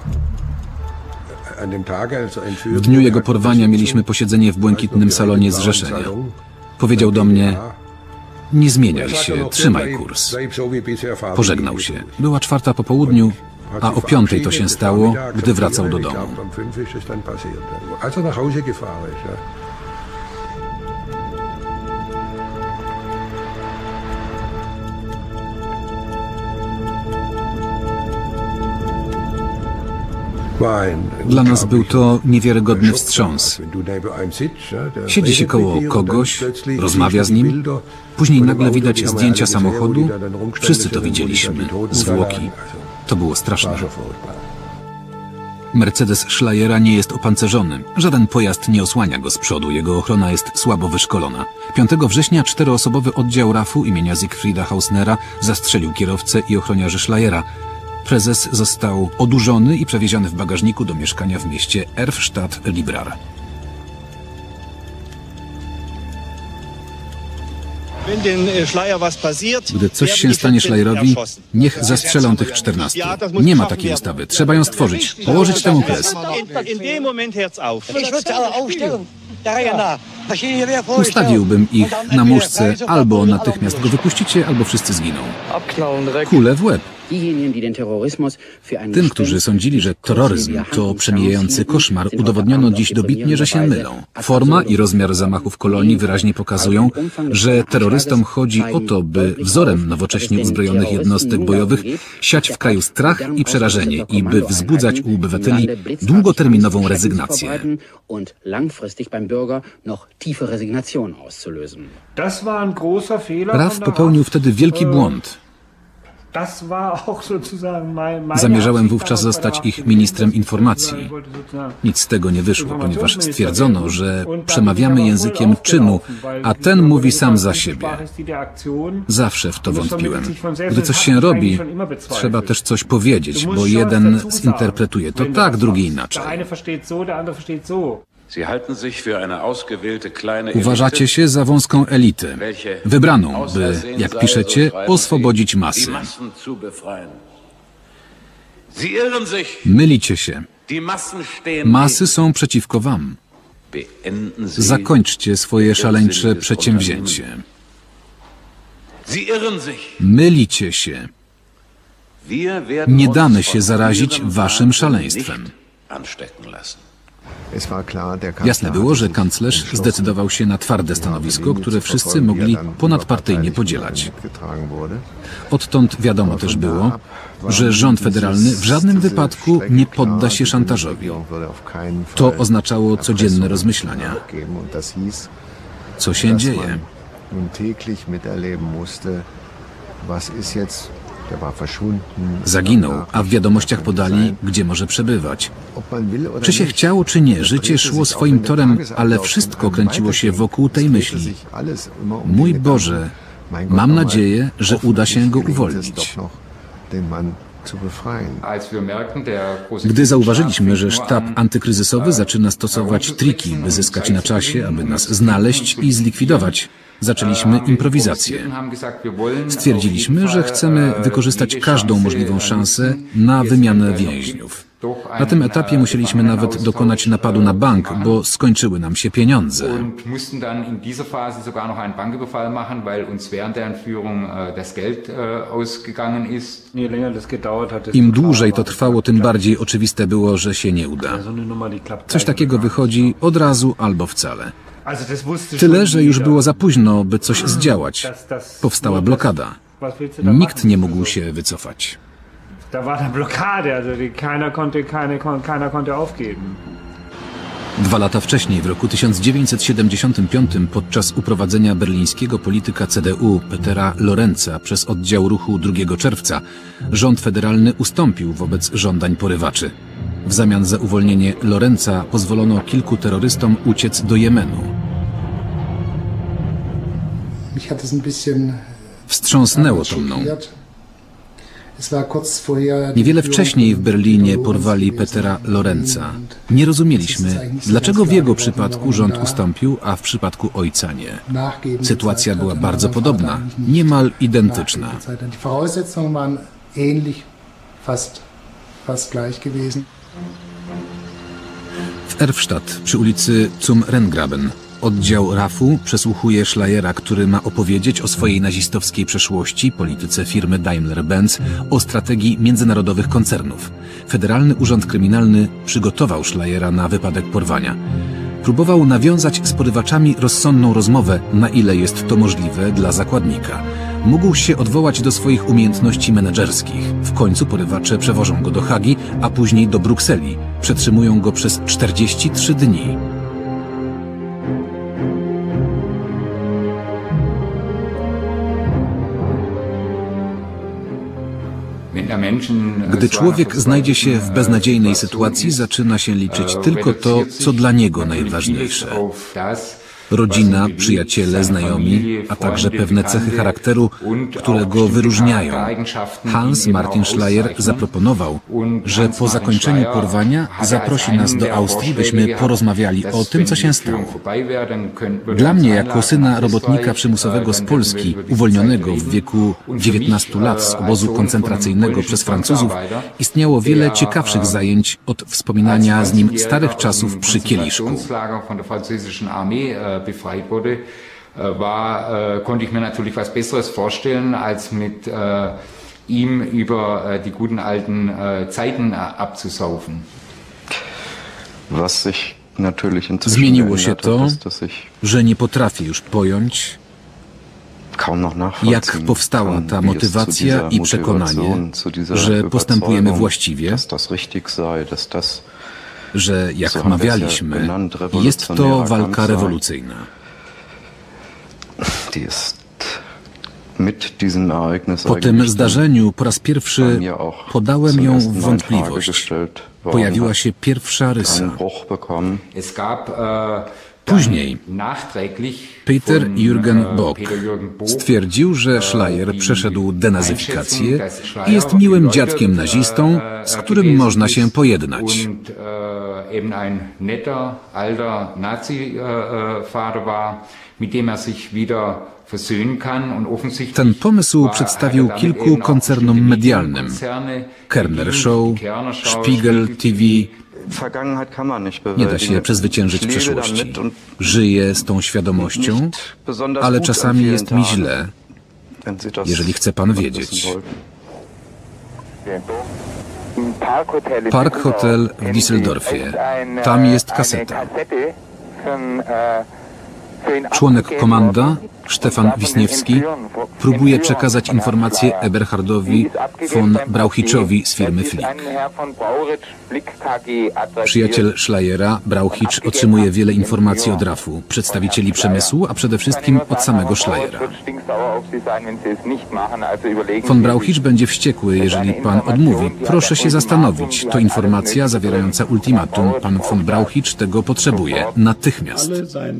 [SPEAKER 1] W dniu jego porwania mieliśmy posiedzenie w błękitnym salonie zrzeszenia. Powiedział do mnie: nie zmieniaj się, trzymaj kurs. Pożegnał się. Była czwarta po południu, a o piątej to się stało, gdy wracał do domu. Dla nas był to niewiarygodny wstrząs. Siedzi się koło kogoś, rozmawia z nim, później nagle widać zdjęcia samochodu. Wszyscy to widzieliśmy, zwłoki. To było straszne. Mercedes Schleiera nie jest opancerzony. Żaden pojazd nie osłania go z przodu. Jego ochrona jest słabo wyszkolona. piątego września czteroosobowy oddział rafu imienia Siegfrieda Hausnera zastrzelił kierowcę i ochroniarzy Schleiera. Prezes został odurzony i przewieziony w bagażniku do mieszkania w mieście Erftstadt-Librar. Gdy coś się stanie Schleierowi, niech zastrzelą tych czternastu. Nie ma takiej ustawy. Trzeba ją stworzyć. Położyć temu kres. Ustawiłbym ich na muszce. Albo natychmiast go wypuścicie, albo wszyscy zginą. Kule w łeb. Tym, którzy sądzili, że terroryzm to przemijający koszmar, udowodniono dziś dobitnie, że się mylą. Forma i rozmiar zamachów kolonii wyraźnie pokazują, że terrorystom chodzi o to, by wzorem nowocześnie uzbrojonych jednostek bojowych siać w kraju strach i przerażenie i by wzbudzać u obywateli długoterminową rezygnację. Raf popełnił wtedy wielki błąd. Zamierzałem wówczas zostać ich ministrem informacji. Nic z tego nie wyszło, ponieważ stwierdzono, że przemawiamy językiem czynu, a ten mówi sam za siebie. Zawsze w to wątpiłem. Gdy coś się robi, trzeba też coś powiedzieć, bo jeden zinterpretuje to tak, drugi inaczej. Uważacie się za wąską elitę, wybraną, by, jak piszecie, oswobodzić masy. Mylicie się. Masy są przeciwko wam. Zakończcie swoje szaleńcze przedsięwzięcie. Mylicie się. Nie damy się zarazić waszym szaleństwem. Jasne było, że kanclerz zdecydował się na twarde stanowisko, które wszyscy mogli ponadpartyjnie podzielać. Odtąd wiadomo też było, że rząd federalny w żadnym wypadku nie podda się szantażowi. To oznaczało codzienne rozmyślania. Co się dzieje? Zaginął, a w wiadomościach podali, gdzie może przebywać. Czy się chciało, czy nie, życie szło swoim torem, ale wszystko kręciło się wokół tej myśli. Mój Boże, mam nadzieję, że uda się go uwolnić. Gdy zauważyliśmy, że sztab antykryzysowy zaczyna stosować triki, by zyskać na czasie, aby nas znaleźć i zlikwidować, zaczęliśmy improwizację. Stwierdziliśmy, że chcemy wykorzystać każdą możliwą szansę na wymianę więźniów. Na tym etapie musieliśmy nawet dokonać napadu na bank, bo skończyły nam się pieniądze. Im dłużej to trwało, tym bardziej oczywiste było, że się nie uda. Coś takiego wychodzi od razu albo wcale. Tyle, że już było za późno, by coś zdziałać. Powstała blokada. Nikt nie mógł się wycofać. Dwa lata wcześniej, w roku tysiąc dziewięćset siedemdziesiątym piątym, podczas uprowadzenia berlińskiego polityka C D U Petera Lorenza przez oddział ruchu drugiego czerwca, rząd federalny ustąpił wobec żądań porywaczy. W zamian za uwolnienie Lorenza pozwolono kilku terrorystom uciec do Jemenu. Wstrząsnęło to mną. Niewiele wcześniej w Berlinie porwali Petera Lorenza. Nie rozumieliśmy, dlaczego w jego przypadku rząd ustąpił, a w przypadku ojca nie. Sytuacja była bardzo podobna, niemal identyczna. W Erftstadt przy ulicy Zum Renngraben oddział rafu przesłuchuje Schleiera, który ma opowiedzieć o swojej nazistowskiej przeszłości, polityce firmy Daimler-Benz, o strategii międzynarodowych koncernów. Federalny Urząd Kryminalny przygotował Schleiera na wypadek porwania. Próbował nawiązać z porywaczami rozsądną rozmowę, na ile jest to możliwe dla zakładnika. Mógł się odwołać do swoich umiejętności menedżerskich. W końcu porywacze przewożą go do Hagi, a później do Brukseli. Przetrzymują go przez czterdzieści trzy dni. Gdy człowiek znajdzie się w beznadziejnej sytuacji, zaczyna się liczyć tylko to, co dla niego najważniejsze. Rodzina, przyjaciele, znajomi, a także pewne cechy charakteru, które go wyróżniają. Hans Martin Schleyer zaproponował, że po zakończeniu porwania zaprosi nas do Austrii, byśmy porozmawiali o tym, co się stało. Dla mnie, jako syna robotnika przymusowego z Polski, uwolnionego w wieku dziewiętnastu lat z obozu koncentracyjnego przez Francuzów, istniało wiele ciekawszych zajęć od wspominania z nim starych czasów przy kieliszku. befreit wurde, war, konnte ich mir natürlich was Besseres vorstellen, als mit ihm über die guten alten Zeiten abzusaufen.
[SPEAKER 8] Was sich natürlich inzwischen
[SPEAKER 1] Zmieniło się to, że nie potrafię już pojąć, jak powstała ta motywacja i przekonanie, że postępujemy właściwie, że, jak mawialiśmy, jest to walka rewolucyjna. Po tym zdarzeniu po raz pierwszy podałem ją w wątpliwość. Pojawiła się pierwsza rysa. Później Peter Jürgen Bock stwierdził, że Schleyer przeszedł denazyfikację i jest miłym dziadkiem nazistą, z którym można się pojednać. Ten pomysł przedstawił kilku koncernom medialnym: Kerner Show, Spiegel T V. Nie da się przezwyciężyć przeszłości. Żyję z tą świadomością, ale czasami jest mi źle, jeżeli chce pan wiedzieć. Park Hotel w Düsseldorfie. Tam jest kaseta. Członek komanda, Stefan Wisniewski, próbuje przekazać informację Eberhardowi von Brauchitzowi z firmy Flick. Przyjaciel Schleiera, Brauchitz, otrzymuje wiele informacji od rafu, przedstawicieli przemysłu, a przede wszystkim od samego Schleiera. Von Brauchitz będzie wściekły, jeżeli pan odmówi. Proszę się zastanowić. To informacja zawierająca ultimatum. Pan von Brauchitz tego potrzebuje natychmiast.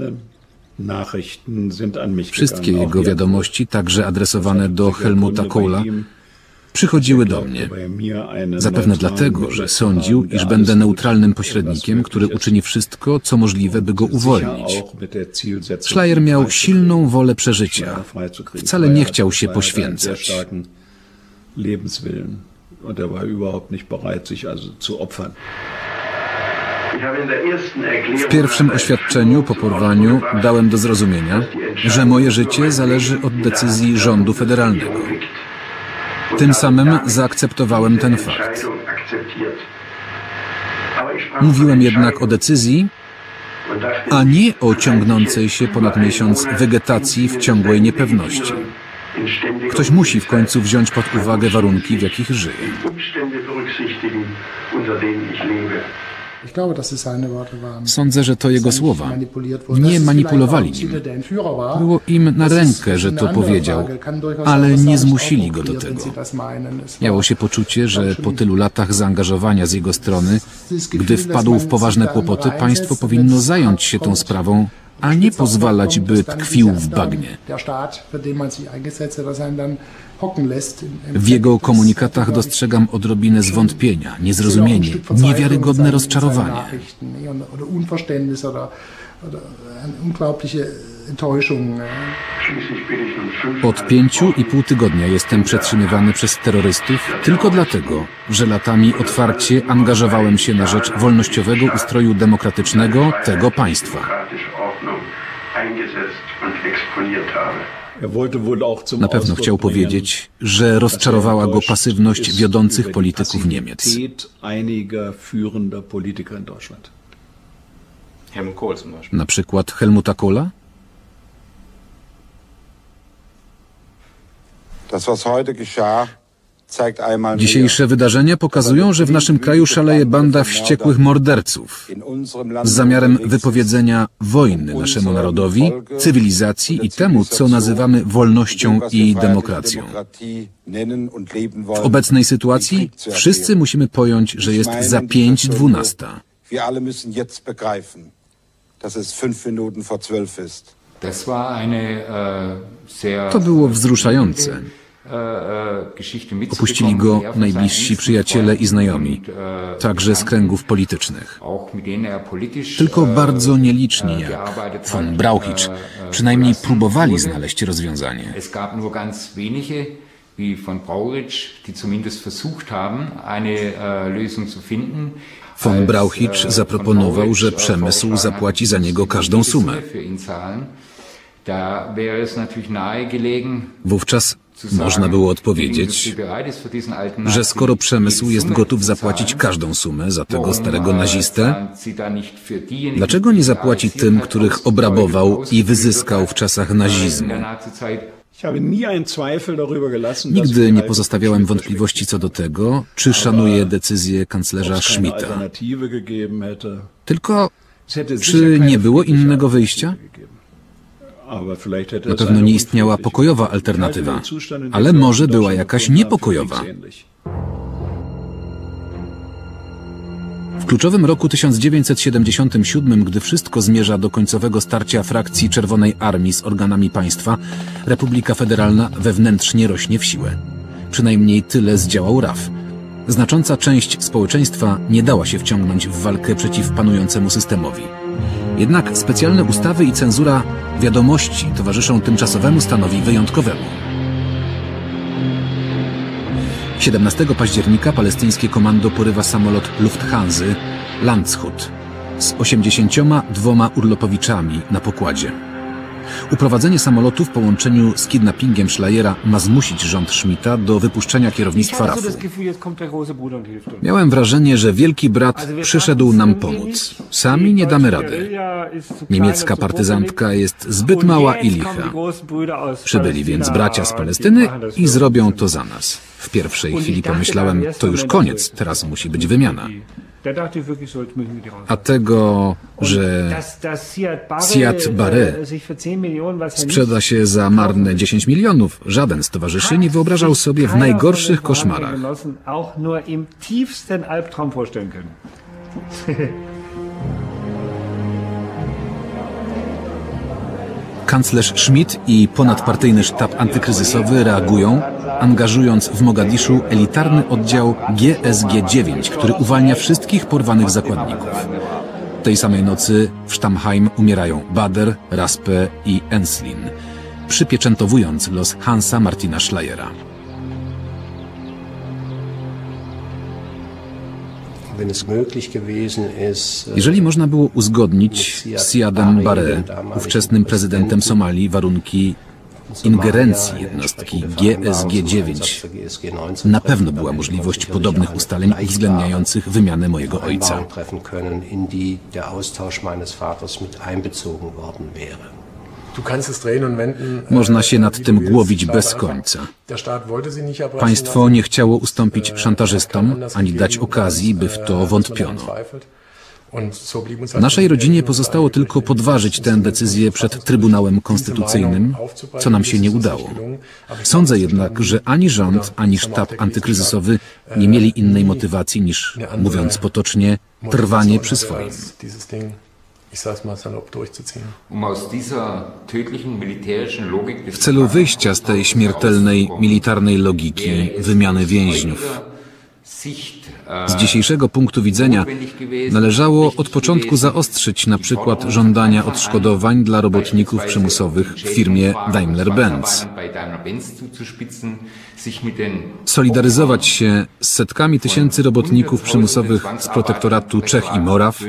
[SPEAKER 1] Wszystkie jego wiadomości, także adresowane do Helmuta Kohla, przychodziły do mnie. Zapewne dlatego, że sądził, iż będę neutralnym pośrednikiem, który uczyni wszystko, co możliwe, by go uwolnić. Schleyer miał silną wolę przeżycia. Wcale nie chciał się poświęcać. W pierwszym oświadczeniu po porwaniu dałem do zrozumienia, że moje życie zależy od decyzji rządu federalnego. Tym samym zaakceptowałem ten fakt. Mówiłem jednak o decyzji, a nie o ciągnącej się ponad miesiąc wegetacji w ciągłej niepewności. Ktoś musi w końcu wziąć pod uwagę warunki, w jakich żyje. Sądzę, że to jego słowa. Nie manipulowali nim. Było im na rękę, że to powiedział, ale nie zmusili go do tego. Miało się poczucie, że po tylu latach zaangażowania z jego strony, gdy wpadł w poważne kłopoty, państwo powinno zająć się tą sprawą, a nie pozwalać, by tkwił w bagnie. W jego komunikatach dostrzegam odrobinę zwątpienia, niezrozumienie, niewiarygodne rozczarowanie. Od pięciu i pół tygodnia jestem przetrzymywany przez terrorystów tylko dlatego, że latami otwarcie angażowałem się na rzecz wolnościowego ustroju demokratycznego tego państwa. Na pewno chciał powiedzieć, że rozczarowała go pasywność wiodących polityków Niemiec. Na przykład Helmuta Kohla? Dzisiejsze wydarzenia pokazują, że w naszym kraju szaleje banda wściekłych morderców z zamiarem wypowiedzenia wojny naszemu narodowi, cywilizacji i temu, co nazywamy wolnością i demokracją. W obecnej sytuacji wszyscy musimy pojąć, że jest za pięć dwunasta. To było wzruszające. Opuścili go najbliżsi przyjaciele i znajomi, także z kręgów politycznych. Tylko bardzo nieliczni jak von Brauchitsch przynajmniej próbowali znaleźć rozwiązanie. Von Brauchitsch zaproponował, że przemysł zapłaci za niego każdą sumę. Wówczas można było odpowiedzieć, że skoro przemysł jest gotów zapłacić każdą sumę za tego starego nazistę, dlaczego nie zapłaci tym, których obrabował i wyzyskał w czasach nazizmu? Nigdy nie pozostawiałem wątpliwości co do tego, czy szanuje decyzję kanclerza Schmidta. Tylko, czy nie było innego wyjścia? Na pewno nie istniała pokojowa alternatywa, ale może była jakaś niepokojowa. W kluczowym roku tysiąc dziewięćset siedemdziesiątym siódmym, gdy wszystko zmierza do końcowego starcia frakcji Czerwonej Armii z organami państwa, Republika Federalna wewnętrznie rośnie w siłę. Przynajmniej tyle zdziałał R A F. Znacząca część społeczeństwa nie dała się wciągnąć w walkę przeciw panującemu systemowi. Jednak specjalne ustawy i cenzura wiadomości towarzyszą tymczasowemu stanowi wyjątkowemu. siedemnastego października palestyńskie komando porywa samolot Lufthansa Landshut z osiemdziesięcioma dwoma urlopowiczami na pokładzie. Uprowadzenie samolotu w połączeniu z kidnappingiem Schleiera ma zmusić rząd Schmidta do wypuszczenia kierownictwa R A F-u. Miałem wrażenie, że wielki brat przyszedł nam pomóc. Sami nie damy rady. Niemiecka partyzantka jest zbyt mała i licha. Przybyli więc bracia z Palestyny i zrobią to za nas. W pierwszej chwili pomyślałem, to już koniec, teraz musi być wymiana. A tego, że Siad Barre sprzeda się za marne dziesięć milionów, żaden z towarzyszy nie wyobrażał sobie w najgorszych koszmarach. Kanclerz Schmidt i ponadpartyjny sztab antykryzysowy reagują, angażując w Mogadiszu elitarny oddział G S G dziewięć, który uwalnia wszystkich porwanych zakładników. Tej samej nocy w Stammheim umierają Bader, Raspe i Enslin, przypieczętowując los Hansa Martina Schleiera. Jeżeli można było uzgodnić z Siadem Barre, ówczesnym prezydentem Somalii, warunki ingerencji jednostki G S G dziewięć, na pewno była możliwość podobnych ustaleń uwzględniających wymianę mojego ojca. Można się nad tym głowić bez końca. Państwo nie chciało ustąpić szantażystom, ani dać okazji, by w to wątpiono. Naszej rodzinie pozostało tylko podważyć tę decyzję przed Trybunałem Konstytucyjnym, co nam się nie udało. Sądzę jednak, że ani rząd, ani sztab antykryzysowy nie mieli innej motywacji niż, mówiąc potocznie, trwanie przy swoim. W celu wyjścia z tej śmiertelnej militarnej logiki wymiany więźniów, z dzisiejszego punktu widzenia należało od początku zaostrzyć na przykład żądania odszkodowań dla robotników przymusowych w firmie Daimler-Benz. Solidaryzować się z setkami tysięcy robotników przymusowych z protektoratu Czech i Moraw,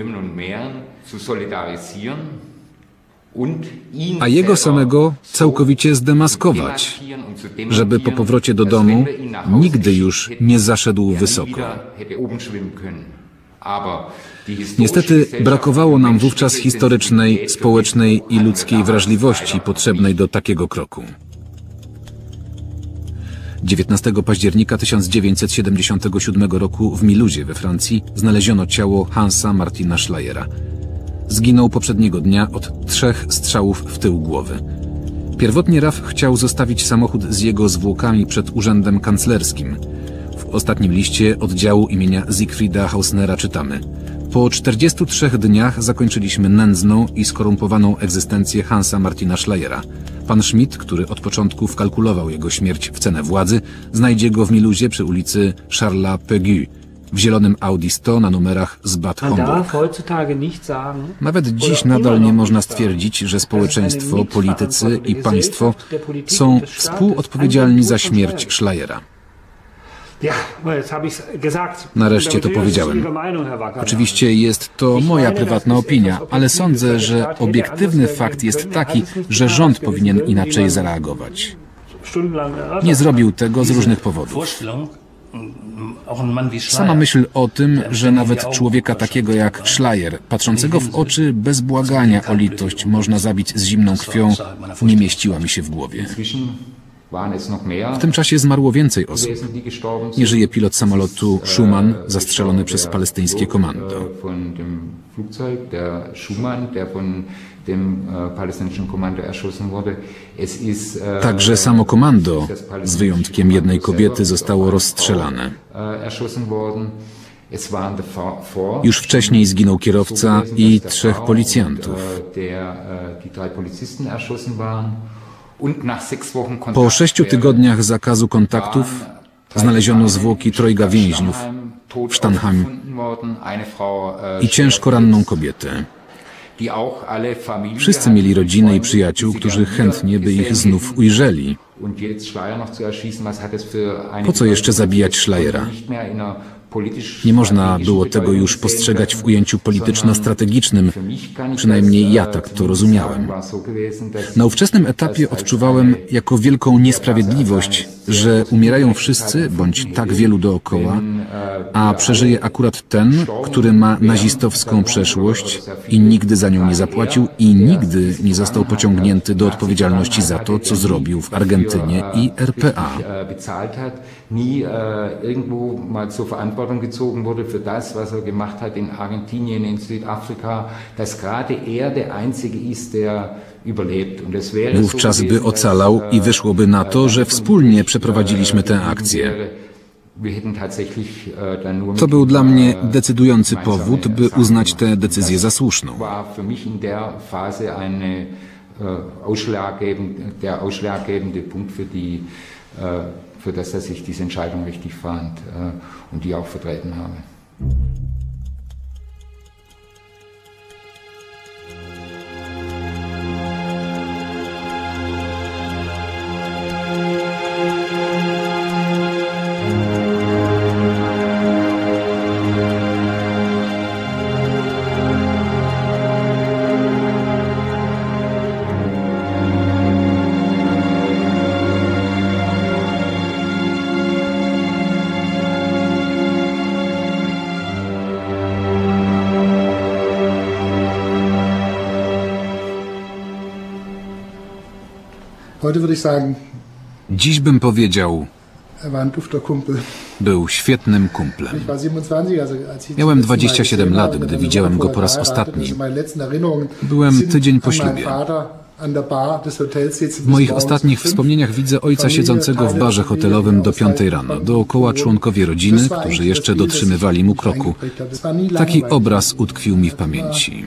[SPEAKER 1] a jego samego całkowicie zdemaskować, żeby po powrocie do domu nigdy już nie zaszedł wysoko. Niestety brakowało nam wówczas historycznej, społecznej i ludzkiej wrażliwości potrzebnej do takiego kroku. dziewiętnastego października tysiąc dziewięćset siedemdziesiątego siódmego roku w Miluzie we Francji znaleziono ciało Hansa Martina Schleiera. Zginął poprzedniego dnia od trzech strzałów w tył głowy. Pierwotnie Raff chciał zostawić samochód z jego zwłokami przed urzędem kanclerskim. W ostatnim liście oddziału imienia Siegfrieda Hausnera czytamy: po czterdziestu trzech dniach zakończyliśmy nędzną i skorumpowaną egzystencję Hansa Martina Schleiera. Pan Schmidt, który od początku wkalkulował jego śmierć w cenę władzy, znajdzie go w Miluzie przy ulicy Charles Péguy, w zielonym Audi sto na numerach z Bad Homburg. Nawet dziś nadal nie można stwierdzić, że społeczeństwo, politycy i państwo są współodpowiedzialni za śmierć Schleiera. Nareszcie to powiedziałem. Oczywiście jest to moja prywatna opinia, ale sądzę, że obiektywny fakt jest taki, że rząd powinien inaczej zareagować. Nie zrobił tego z różnych powodów. Sama myśl o tym, że nawet człowieka takiego jak Schleier, patrzącego w oczy bez błagania o litość, można zabić z zimną krwią, nie mieściła mi się w głowie. W tym czasie zmarło więcej osób. Nie żyje pilot samolotu Schumann, zastrzelony przez palestyńskie komando. Także samo komando, z wyjątkiem jednej kobiety, zostało rozstrzelane. Już wcześniej zginął kierowca i trzech policjantów. Po sześciu tygodniach zakazu kontaktów znaleziono zwłoki trojga więźniów w Steinheim i ciężko ranną kobietę. Wszyscy mieli rodziny i przyjaciół, którzy chętnie by ich znów ujrzeli. Po co jeszcze zabijać Schleiera? Nie można było tego już postrzegać w ujęciu polityczno-strategicznym, przynajmniej ja tak to rozumiałem. Na ówczesnym etapie odczuwałem jako wielką niesprawiedliwość, że umierają wszyscy, bądź tak wielu dookoła, a przeżyje akurat ten, który ma nazistowską przeszłość i nigdy za nią nie zapłacił i nigdy nie został pociągnięty do odpowiedzialności za to, co zrobił w Argentynie i R P A.
[SPEAKER 9] nie äh, irgendwo mal zur Verantwortung gezogen wurde für das, was er gemacht hat in Argentinien, in Südafrika, dass gerade er der Einzige ist, der überlebt. Und das wäre
[SPEAKER 1] Wówczas by ocalał i wyszłoby na to, że wspólnie przeprowadziliśmy tę akcję. To był dla mnie decydujący powód, by uznać tę decyzję za słuszną.
[SPEAKER 9] Der ausschlaggebende Punkt für die, für das, dass ich diese Entscheidung richtig fand und die auch vertreten habe.
[SPEAKER 1] Dziś bym powiedział, był świetnym kumplem. Miałem dwadzieścia siedem lat, gdy widziałem go po raz ostatni. Byłem tydzień po ślubie. W moich ostatnich wspomnieniach widzę ojca siedzącego w barze hotelowym do piątej rano. Dookoła członkowie rodziny, którzy jeszcze dotrzymywali mu kroku. Taki obraz utkwił mi w pamięci.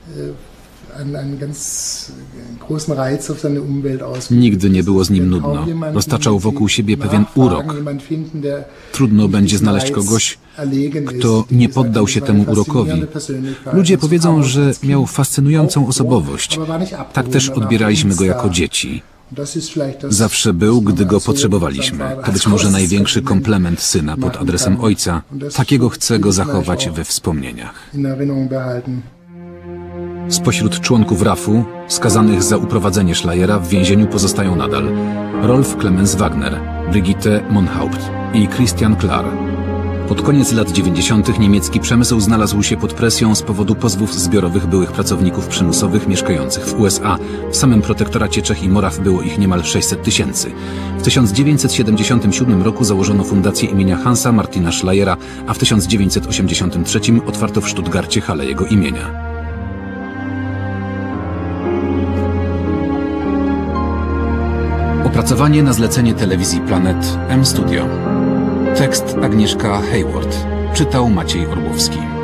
[SPEAKER 1] Nigdy nie było z nim nudno. Roztaczał wokół siebie pewien urok. Trudno będzie znaleźć kogoś, kto nie poddał się temu urokowi. Ludzie powiedzą, że miał fascynującą osobowość. Tak też odbieraliśmy go jako dzieci. Zawsze był, gdy go potrzebowaliśmy. To być może największy komplement syna pod adresem ojca. Takiego chcę go zachować we wspomnieniach. Spośród członków rafu, skazanych za uprowadzenie Schleiera, w więzieniu pozostają nadal Rolf Clemens Wagner, Brigitte Monhaupt i Christian Klar. Pod koniec lat dziewięćdziesiątych niemiecki przemysł znalazł się pod presją z powodu pozwów zbiorowych byłych pracowników przymusowych mieszkających w U S A. W samym protektoracie Czech i Moraw było ich niemal sześćset tysięcy. W tysiąc dziewięćset siedemdziesiątym siódmym roku założono fundację imienia Hansa Martina Schleiera, a w tysiąc dziewięćset osiemdziesiątym trzecim otwarto w Stuttgarcie halę jego imienia. Opracowanie na zlecenie telewizji Planet M Studio. Tekst Agnieszka Hayward. Czytał Maciej Orłowski.